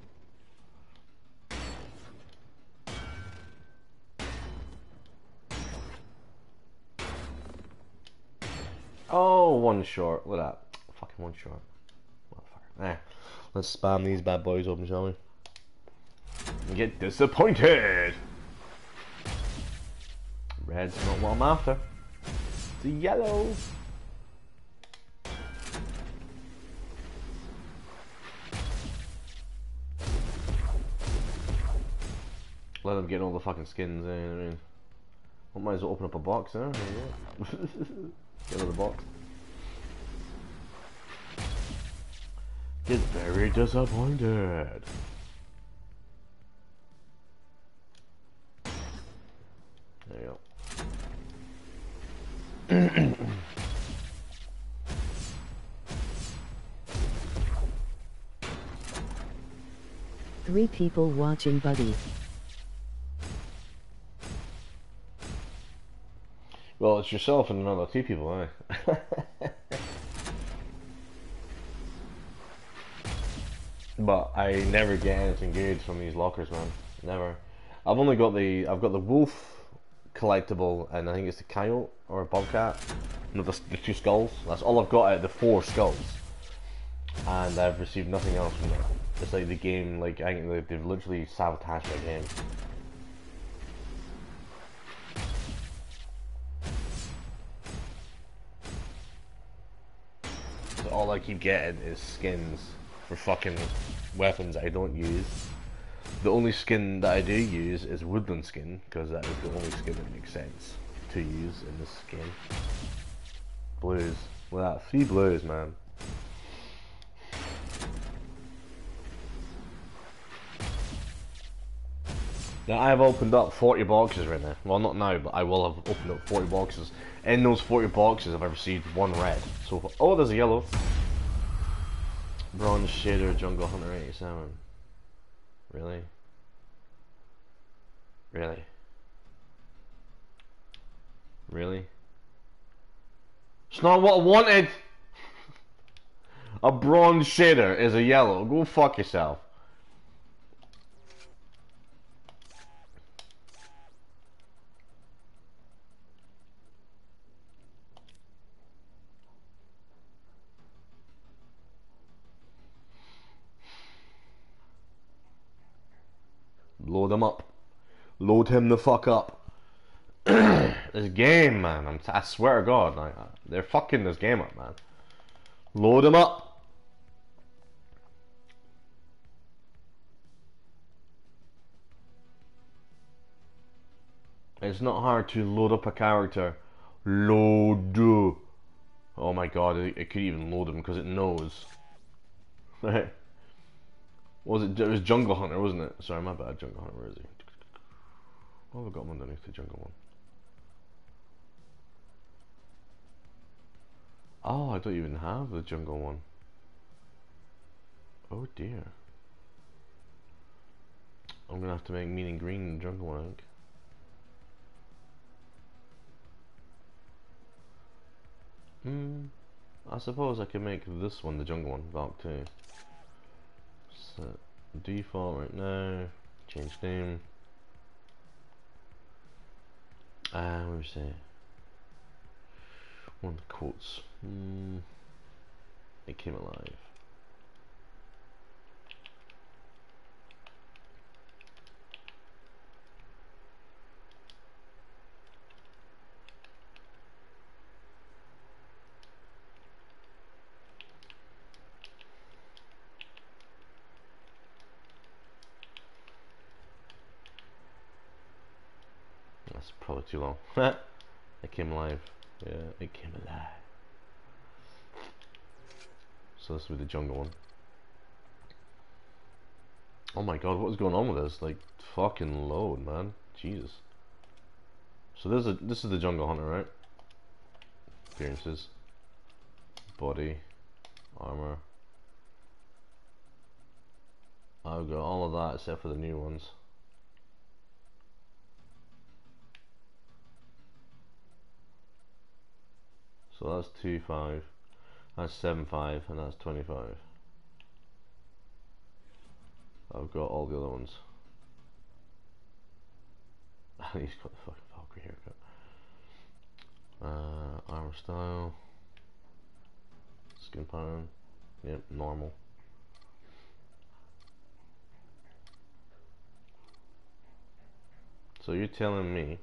Oh, one short. Look at that. Fucking one short. Motherfucker. Eh. Let's spam these bad boys open, shall we? And get disappointed! Red's not what I'm after. It's a yellow. Let them get all the fucking skins in. I mean, I might as well open up a box there. There you go. Get out of the box. Get very disappointed. There you go. 3 people watching, buddy. Well, it's yourself and another 2 people, eh? But I never get anything good from these lockers, man. Never. I've got the wolf collectible, and I think it's the coyote or a bobcat. No, the 2 skulls. That's all I've got out of the 4 skulls, and I've received nothing else from that. It's like the game, like I think they've literally sabotaged my game. So all I keep getting is skins for fucking weapons I don't use. The only skin that I do use is woodland skin, because that is the only skin that makes sense to use in this game. Blues. With that 3 blues, man. Now I've opened up 40 boxes right now. Well, not now, but I will have opened up 40 boxes. In those 40 boxes, I've received 1 red. So, oh, there's a yellow. Bronze Shader Jungle Hunter 87. Really? Really? Really? It's not what I wanted! A bronze shader is a yellow. Go fuck yourself. Load him up. Load him the fuck up. This game, man. I swear to God, like, they're fucking this game up, man. Load him up. It's not hard to load up a character. Load. Oh my God, it could even load him because it knows. Right? Was it? It was Jungle Hunter, wasn't it? Sorry, my bad. Jungle Hunter. Where is he? Oh, we got him underneath the jungle one. Oh, I don't even have the jungle one. Oh dear. I'm gonna have to make mean and green the jungle one, I think. I suppose I can make this one the jungle one, Valk 2. Set default right now. Change name. What do we say? One of the quotes. It came alive. That's probably too long. It came alive. Yeah, it came alive. So this will be the jungle one. Oh my God, what is going on with this? Like, fucking load, man. Jesus. So this is the jungle hunter, right? Appearances, body, armor. I've got all of that except for the new ones. So that's 2.5, that's 7.5, and that's 25. I've got all the other ones. He's got the fucking Valkyrie haircut. Armor style, skin pattern, yep, normal. So you're telling me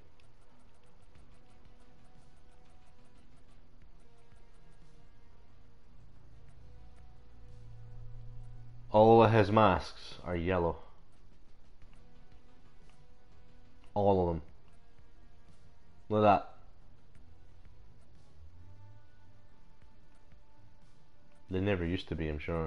all of his masks are yellow? All of them. Look at that. They never used to be, I'm sure.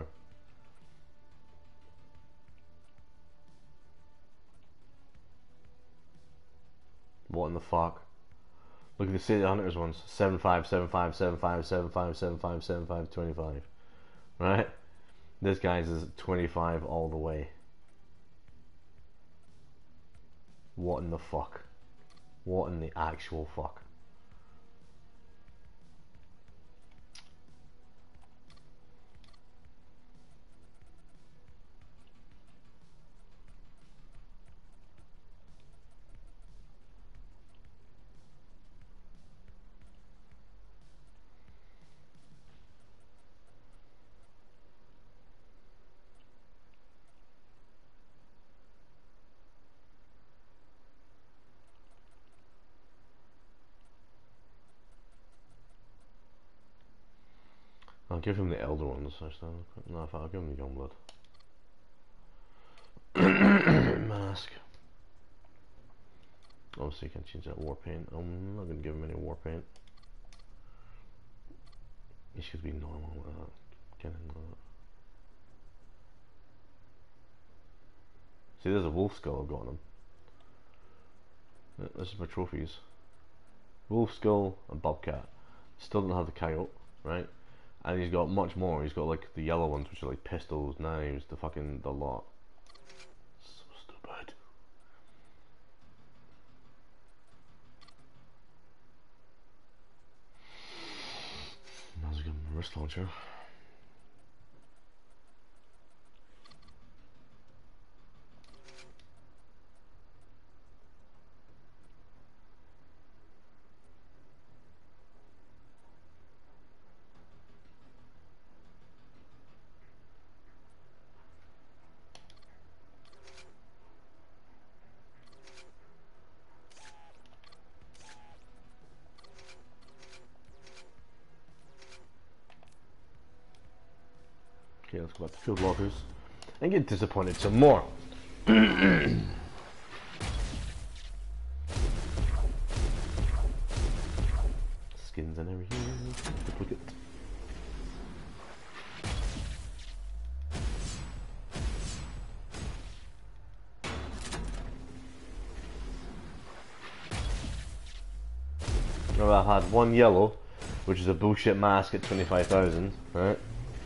What in the fuck? Look at the City Hunters ones. 7.5, 7.5, 7.5, 7.5, 7.5, 7.5, 25. Right? This guy's is 25 all the way. What in the fuck? What in the actual fuck? I'll give him the elder ones. No, in fact, I'll give him the young blood. Mask. Obviously, you can change that war paint. I'm not going to give him any war paint. You should be normal with that. Kind of not. See, there's a wolf skull I've got on him. This is my trophies. Wolf skull and bobcat. Still don't have the coyote, right? And he's got much more. He's got like the yellow ones, which are like pistols, knives, the lot. So stupid. Might as well give him a wrist launcher. Okay, let's go back to field lockers and get disappointed some more. Skins and everything. Duplicate. Now I've had one yellow, which is a bullshit mask at 25,000, right?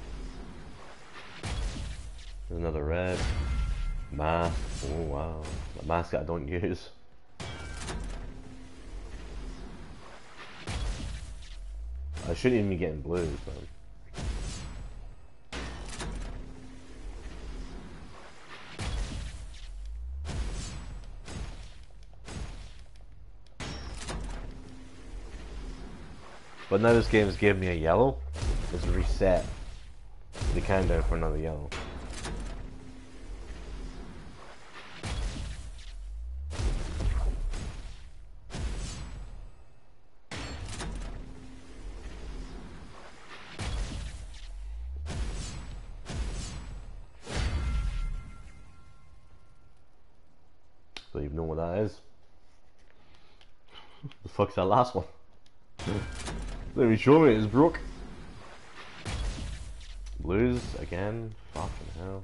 There's another red mask. Oh wow, a mask that I don't use. I shouldn't even be getting blues, man. But now this game's giving me a yellow. It's reset the countdown for another yellow. Don't even know what that is. The fuck's that last one? Let me show me, it's broke. Blues again? Fucking hell.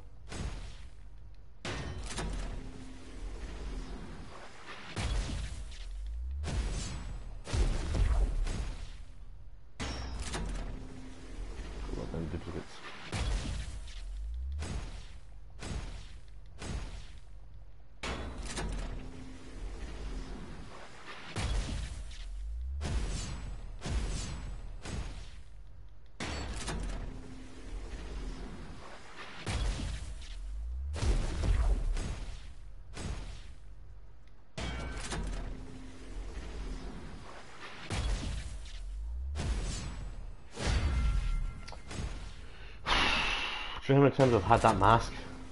Pull up them duplicates. Do you know how many times I've had that mask?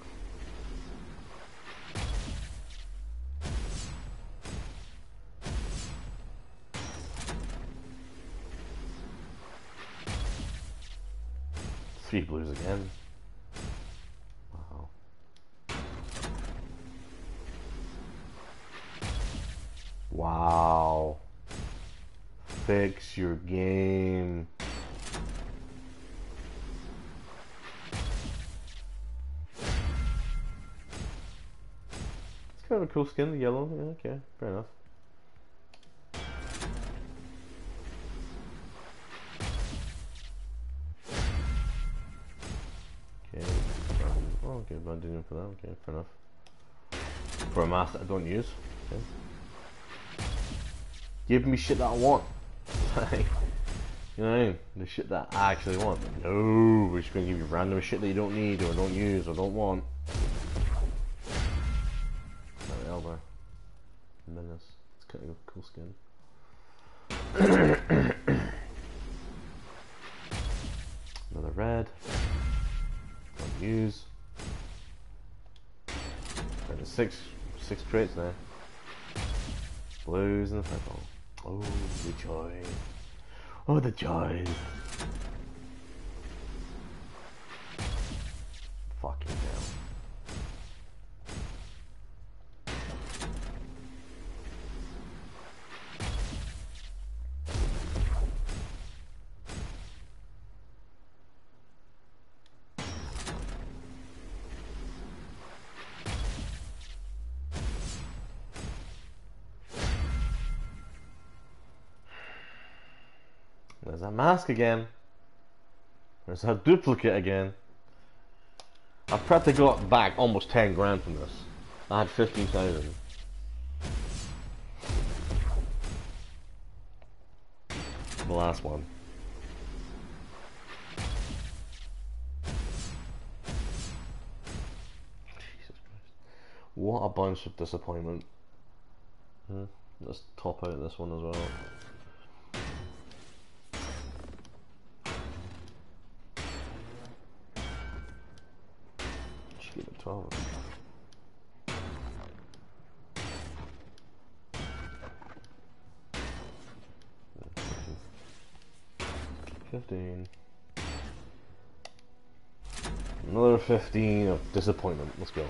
Three blues again. Wow. Wow. Fix your game. Kind of a cool skin, the yellow. Yeah, okay, fair enough. Okay, oh, okay, but I didn't for that. Okay, fair enough. For a mask that I don't use. Okay. Give me shit that I want. Like, you know what I mean? The shit that I actually want. But no, we're just gonna give you random shit that you don't need or don't use or don't want. Elbow. Menace. It's kind of a cool skin. Another red. Don't use. And there's six crates now. Blues and the purple. Oh, the joy. Oh, the joy. Fucking hell. There's that mask again. There's that duplicate again. I've practically got back almost 10 grand from this. I had 15,000. The last one. Jesus Christ. What a bunch of disappointment. Let's top out this one as well. Just give it 12. 15. Another 15 of disappointment. Let's go.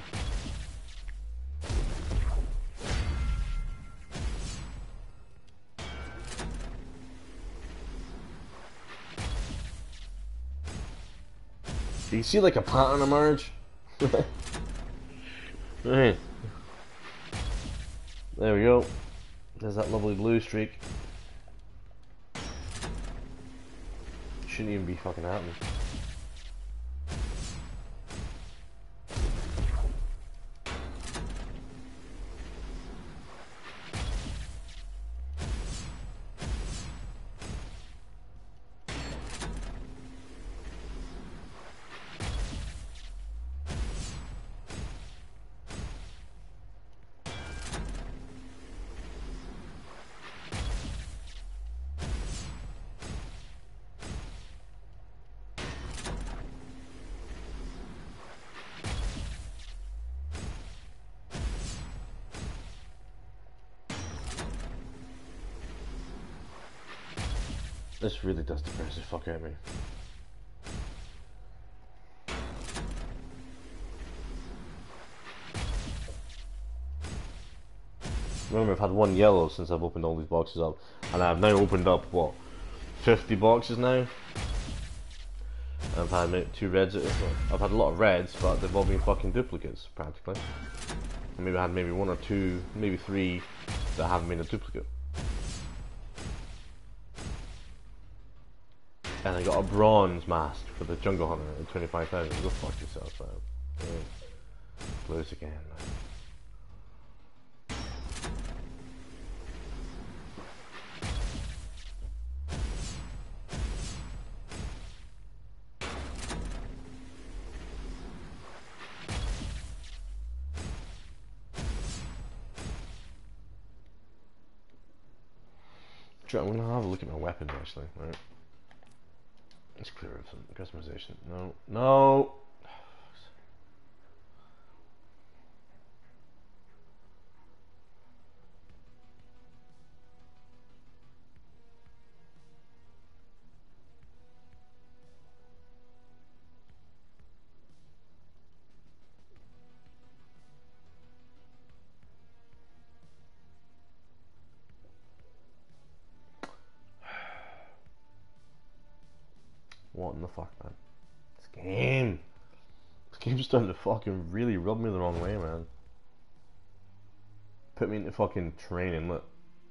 Do you see like a pattern emerge? Right. There we go. There's that lovely blue streak. Shouldn't even be fucking happening. This really does depress the fuck out of me. Remember, I've had one yellow since I've opened all these boxes up, and I've now opened up, what, 50 boxes now? I've had maybe 2 reds. I've had a lot of reds, but they've all been fucking duplicates, practically. And maybe I had maybe 1 or 2, maybe 3 that haven't been a duplicate. And I got a bronze mask for the Jungle Hunter at 25,000. Go fuck yourself, man. Yeah. Blues again, man. Sure, I'm gonna have a look at my weapons actually, right? Let's clear up some customization. No, no! What in the fuck, man? This game! This game's starting to fucking really rub me the wrong way, man. Put me into fucking training, look.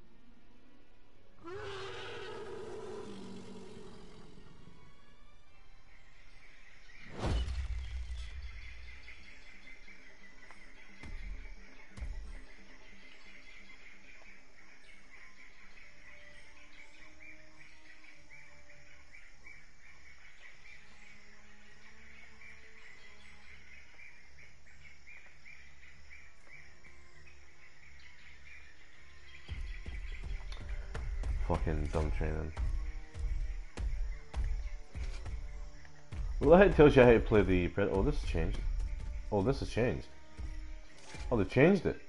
Fucking dumb training. Well, that tells you how to play the... Oh, this has changed. Oh, this has changed. Oh, they changed it.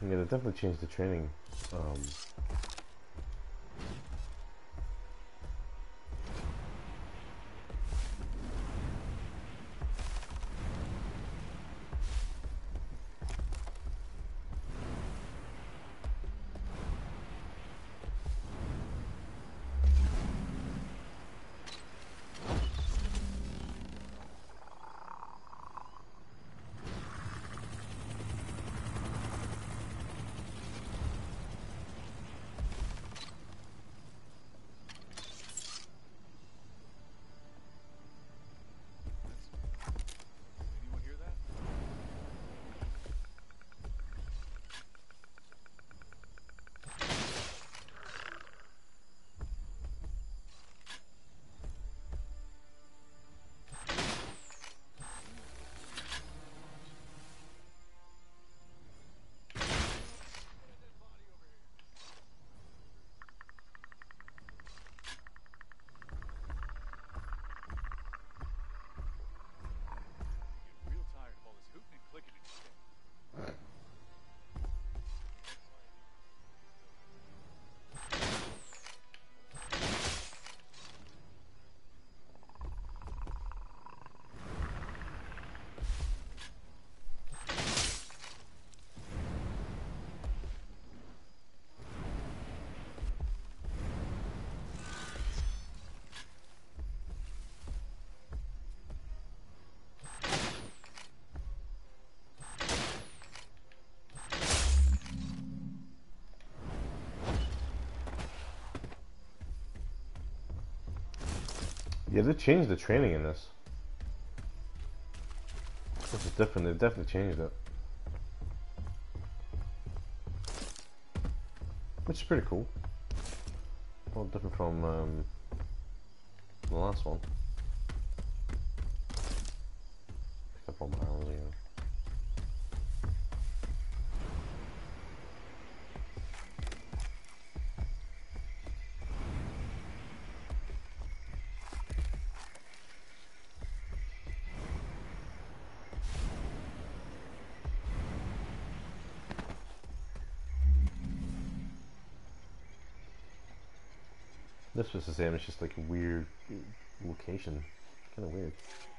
Yeah, they definitely changed the training. Anyone hear that? Getting real tired of all this hooting and clicking and shit. Yeah, they changed the training in this. This is different. They definitely changed it, which is pretty cool. A lot different from the last one. Pick up all my arms again. This was the same. It's just like a weird location. Kind of weird.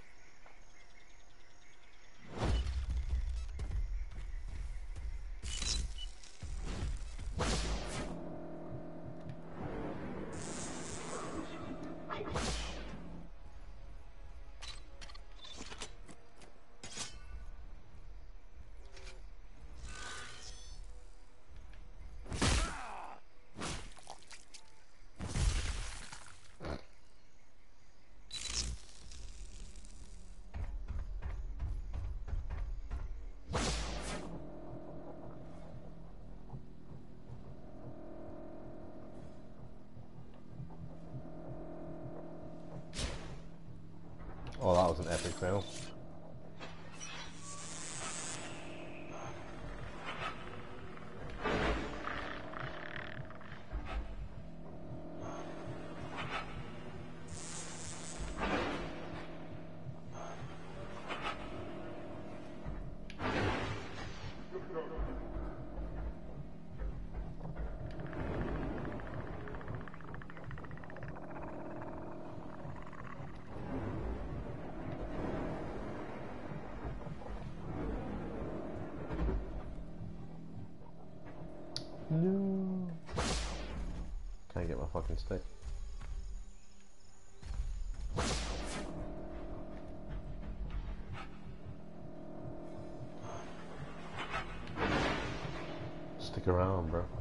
Oh, that was an epic fail. No. Can't get my fucking stick. Stick around, bro.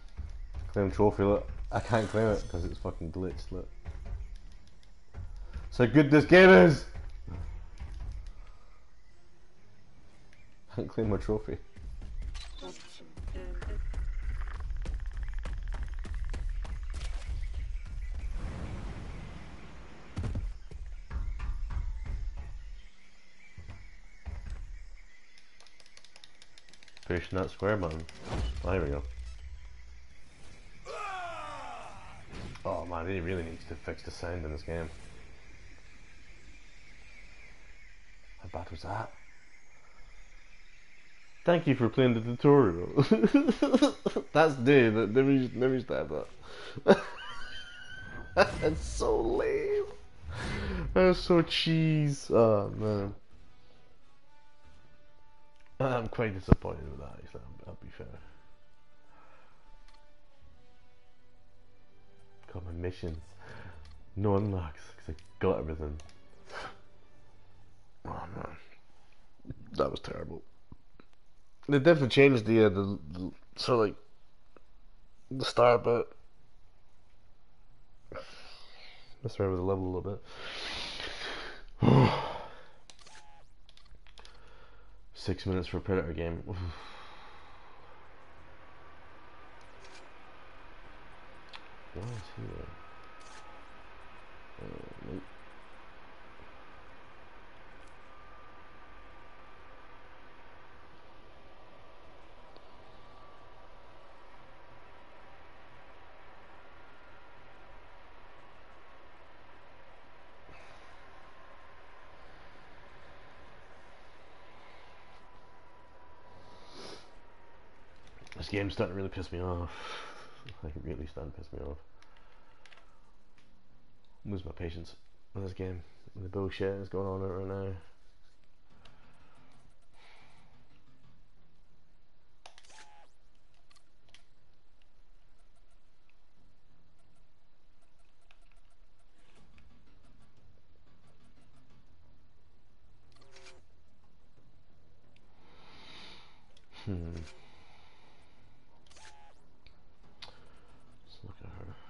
Claim trophy, look. I can't claim it because it's fucking glitched, look. That's how good this game is. I can claim my trophy. Pushing that square button. Oh, here we go. Oh man, he really needs to fix the sound in this game. How bad was that? Thank you for playing the tutorial. That's new. Never used to have that. That's so lame. That's so cheese. Oh man. I'm quite disappointed with that, actually, I'll be fair. Got my missions. No unlocks, because I got everything. Oh man. That was terrible. They definitely changed the sort of like the start bit. Messed around with the level a little bit. 6 minutes for a Predator game. Why is he there? Nope. This game's starting to really piss me off. Like, really starting to piss me off. I'm losing my patience with this game. The bullshit is going on right now. Let's look at her.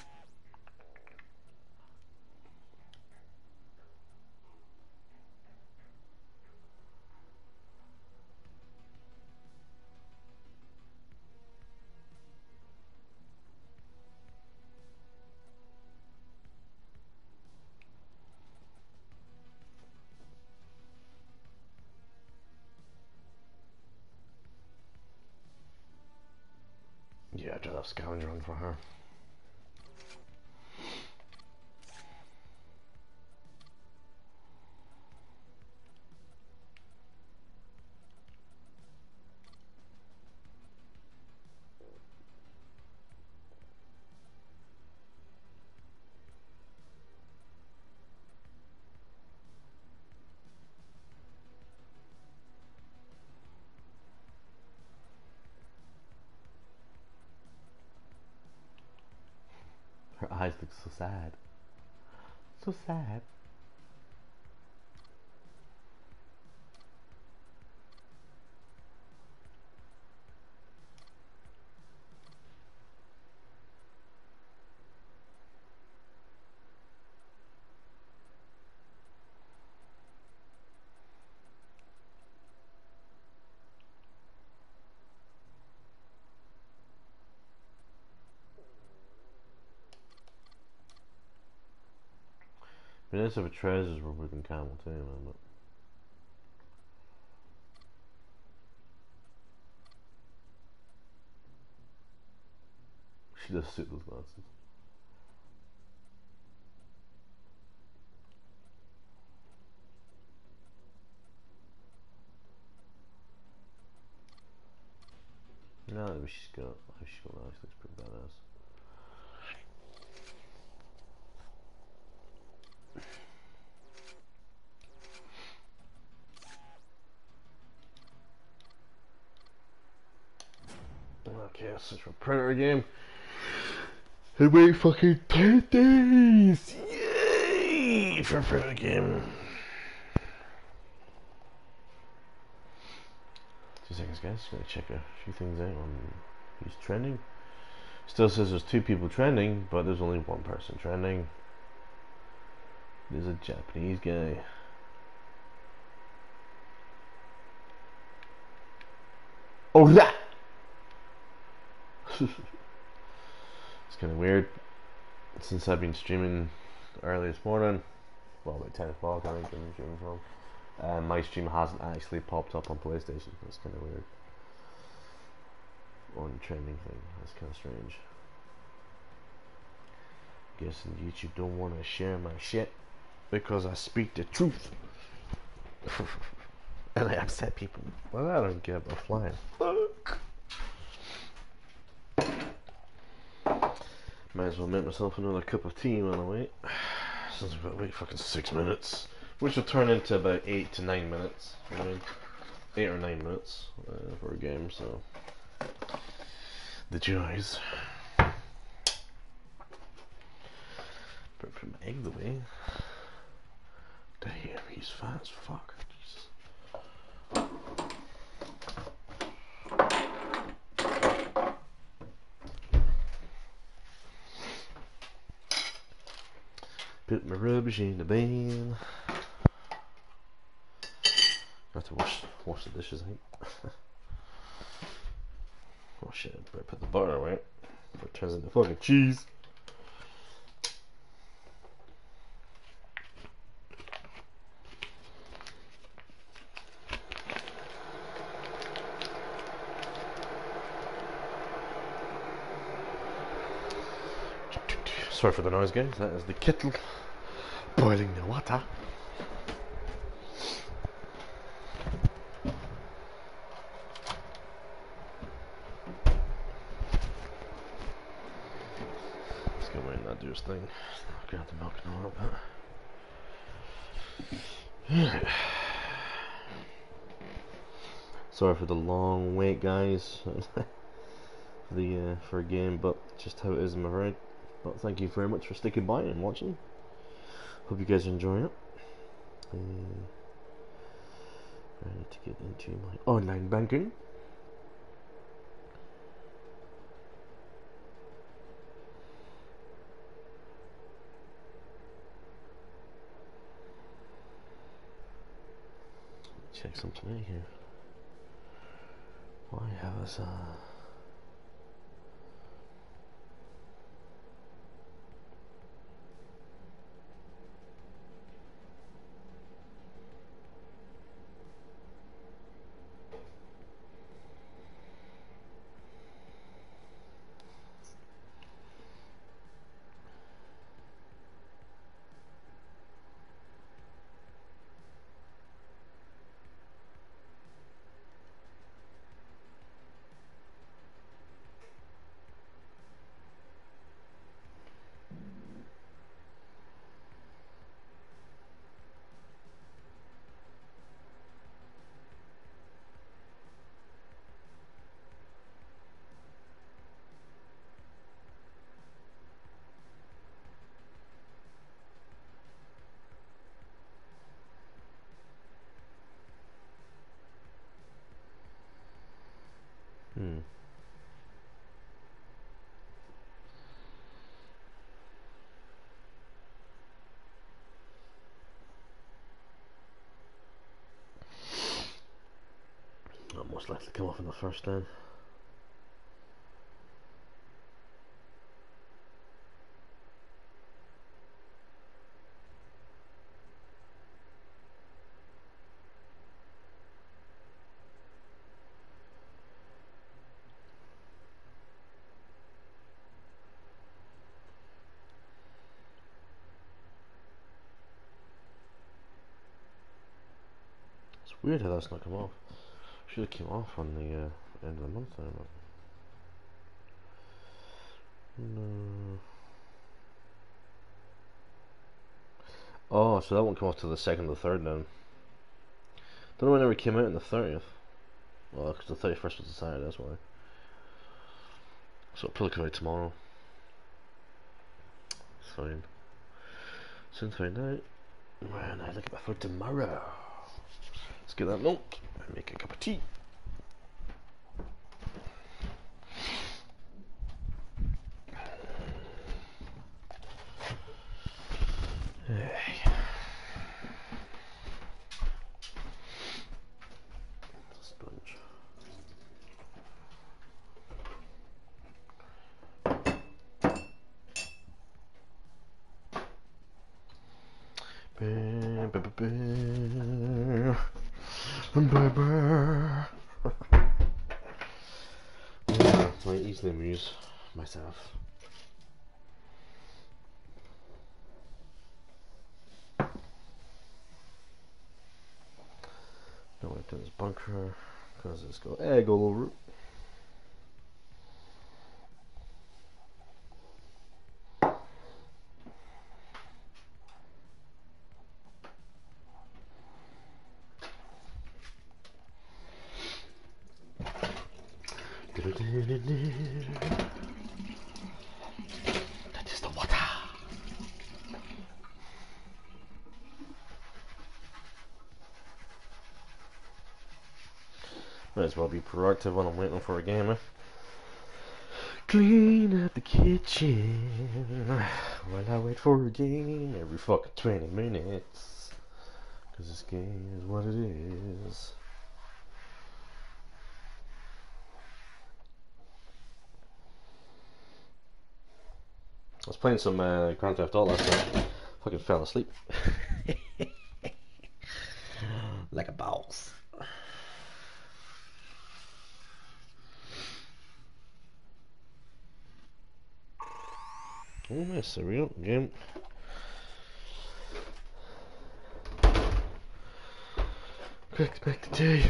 Yeah, I'd rather have scavenger hunt for her. Her eyes look so sad. So sad. I mean, this of a treasures were working camel too, man, but she does suit those glasses. No, she's got nice, looks pretty badass. Okay, let's switch for a Predator game. And wait fucking 10 days! Yay! For a Predator game. 2 seconds, guys. Gonna check a few things out on who's trending. Still says there's 2 people trending, but there's only 1 person trending. There's a Japanese guy. Oh, that! It's kind of weird. Since I've been streaming early this morning, well, about 10 o'clock, I think I'm streaming from. My stream hasn't actually popped up on PlayStation. That's kind of weird. On the trending thing. That's kind of strange. Guessing YouTube don't want to share my shit because I speak the truth. And I upset people. Well, I don't give a flying fuck. Might as well make myself another cup of tea while I wait. Since we've got to wait fucking 6 minutes. Which will turn into about 8 to 9 minutes. I mean, 8 or 9 minutes for a game, so. The joys. But put my egg the way. Damn, he's fat as fuck. Jesus. Put my rubbish in the bin. I have to wash the dishes, I think. Oh shit, I better put the butter away. Before it turns into fucking cheese. Sorry for the noise, guys. That is the kettle boiling the water. Let's go away and not do his thing. Grab the milk and all that. Sorry for the long wait, guys. For a game, but just how it is, I'm afraid. But thank you very much for sticking by and watching. Hope you guys are enjoying it. Ready to get into my online banking. Check something out here. Why have us I'll most likely come off in the first then. It's weird how that's not come off. Should have came off on the end of the month there, but no. Oh, so that won't come off till the 2nd or 3rd then. Don't know whenever it came out on the 30th. Well, because the 31st was a Saturday, that's why. So it'll probably come out tomorrow. It's fine. Soon to find out. Man, I look at my food tomorrow. Let's get that milk and make a cup of tea. Yeah, I easily amuse myself. Don't went to this bunker because it's got egg all over it. That is the water. Might as well be proactive when I'm waiting for a gamer. Clean up the kitchen while I wait for a game every fucking 20 minutes. Cause this game is what it is. I was playing some Grand Theft Auto last night. Fucking fell asleep. Like a boss. Oh, that's a real game. Quick, back to tea.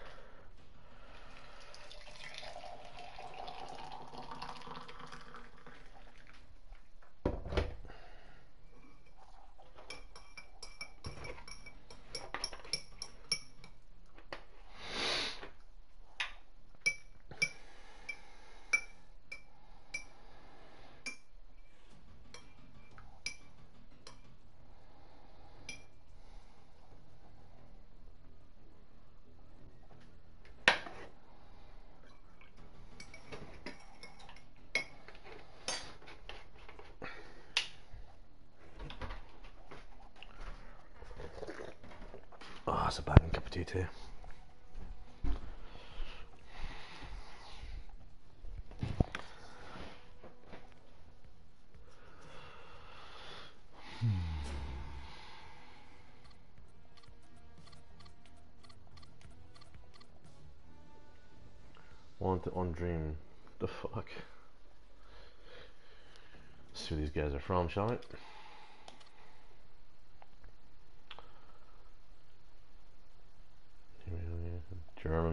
Oh, that's a banging cup of tea too. Want to undream. The fuck? Let's see where these guys are from, shall we? German.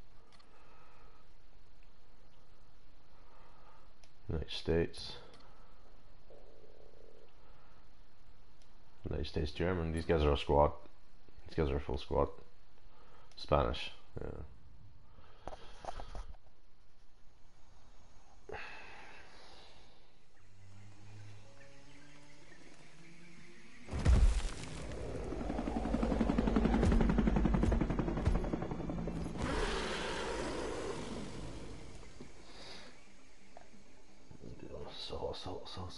United States. United States, German. These guys are a squad. These guys are a full squad. Spanish. Yeah. Sauce.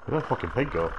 Where'd that fucking pig go?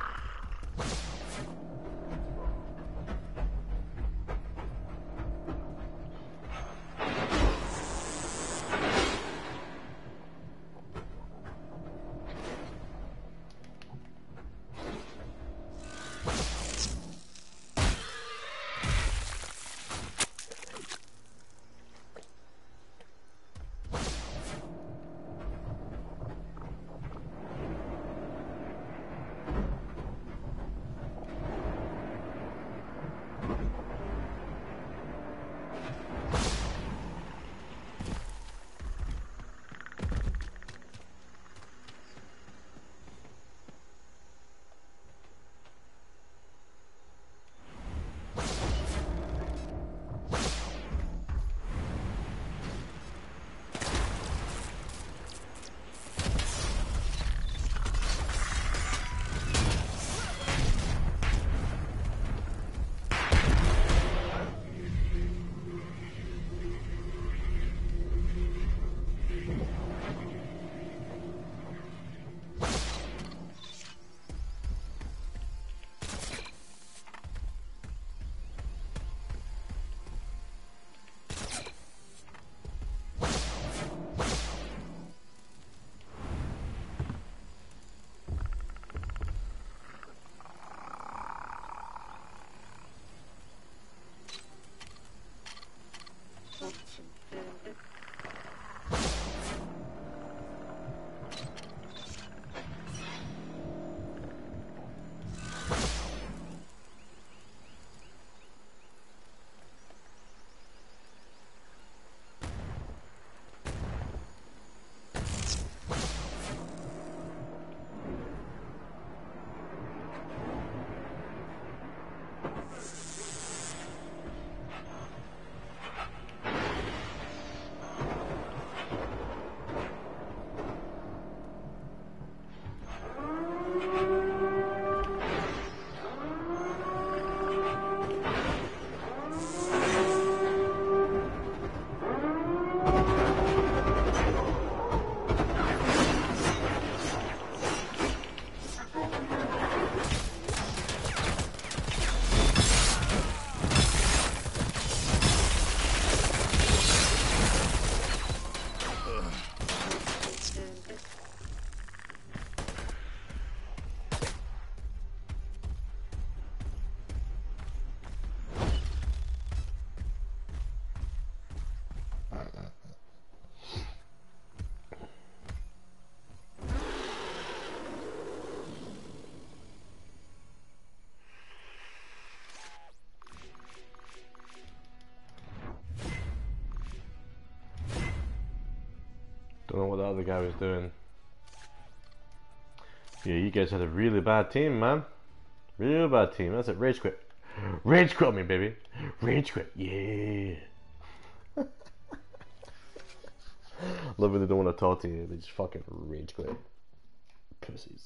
Don't know what the other guy was doing. Yeah, you guys had a really bad team, man. Real bad team. That's it. Rage quit. Rage quit on me, baby. Rage quit. Yeah. Love when they don't want to talk to you. They just fucking rage quit. Pussies.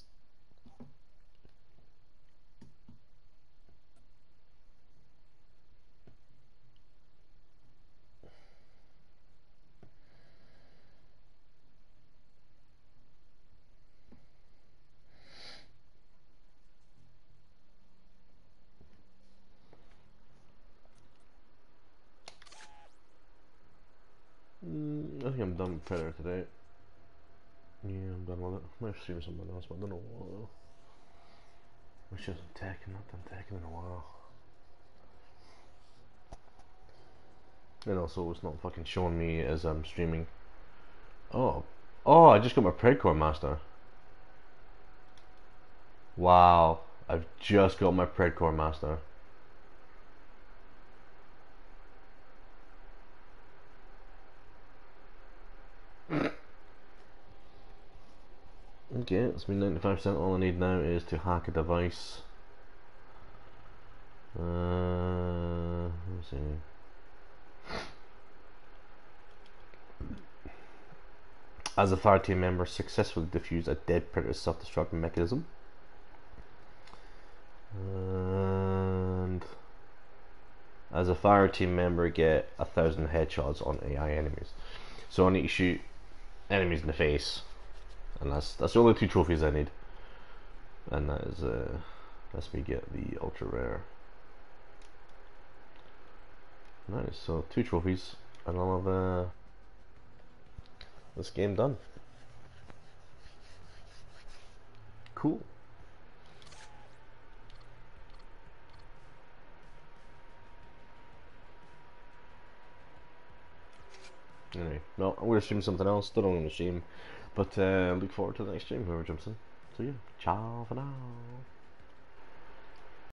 I think I'm done with Predator today. Yeah, I'm done with it. I might stream something else, but I don't know what though. Wish I was on Tekken, not done Tekken in a while. And also it's not fucking showing me as I'm streaming. Oh. Oh, I just got my Predcore Master. Wow. I've just got my Predcore Master. Okay, it's been 95%. All I need now is to hack a device. Let's see. As a fire team member, successfully defuse a dead predator's self-destruct mechanism. And as a fire team member, get 1,000 headshots on AI enemies. So I need to shoot enemies in the face, and that's the only 2 trophies I need. and that is lets me get the ultra rare. Nice, so 2 trophies, and I'll have this game done. Cool. Anyway, no, I'm going to stream something else. Don't know what I'm going to stream, but look forward to the next stream, whoever jumps in. So yeah, ciao for now.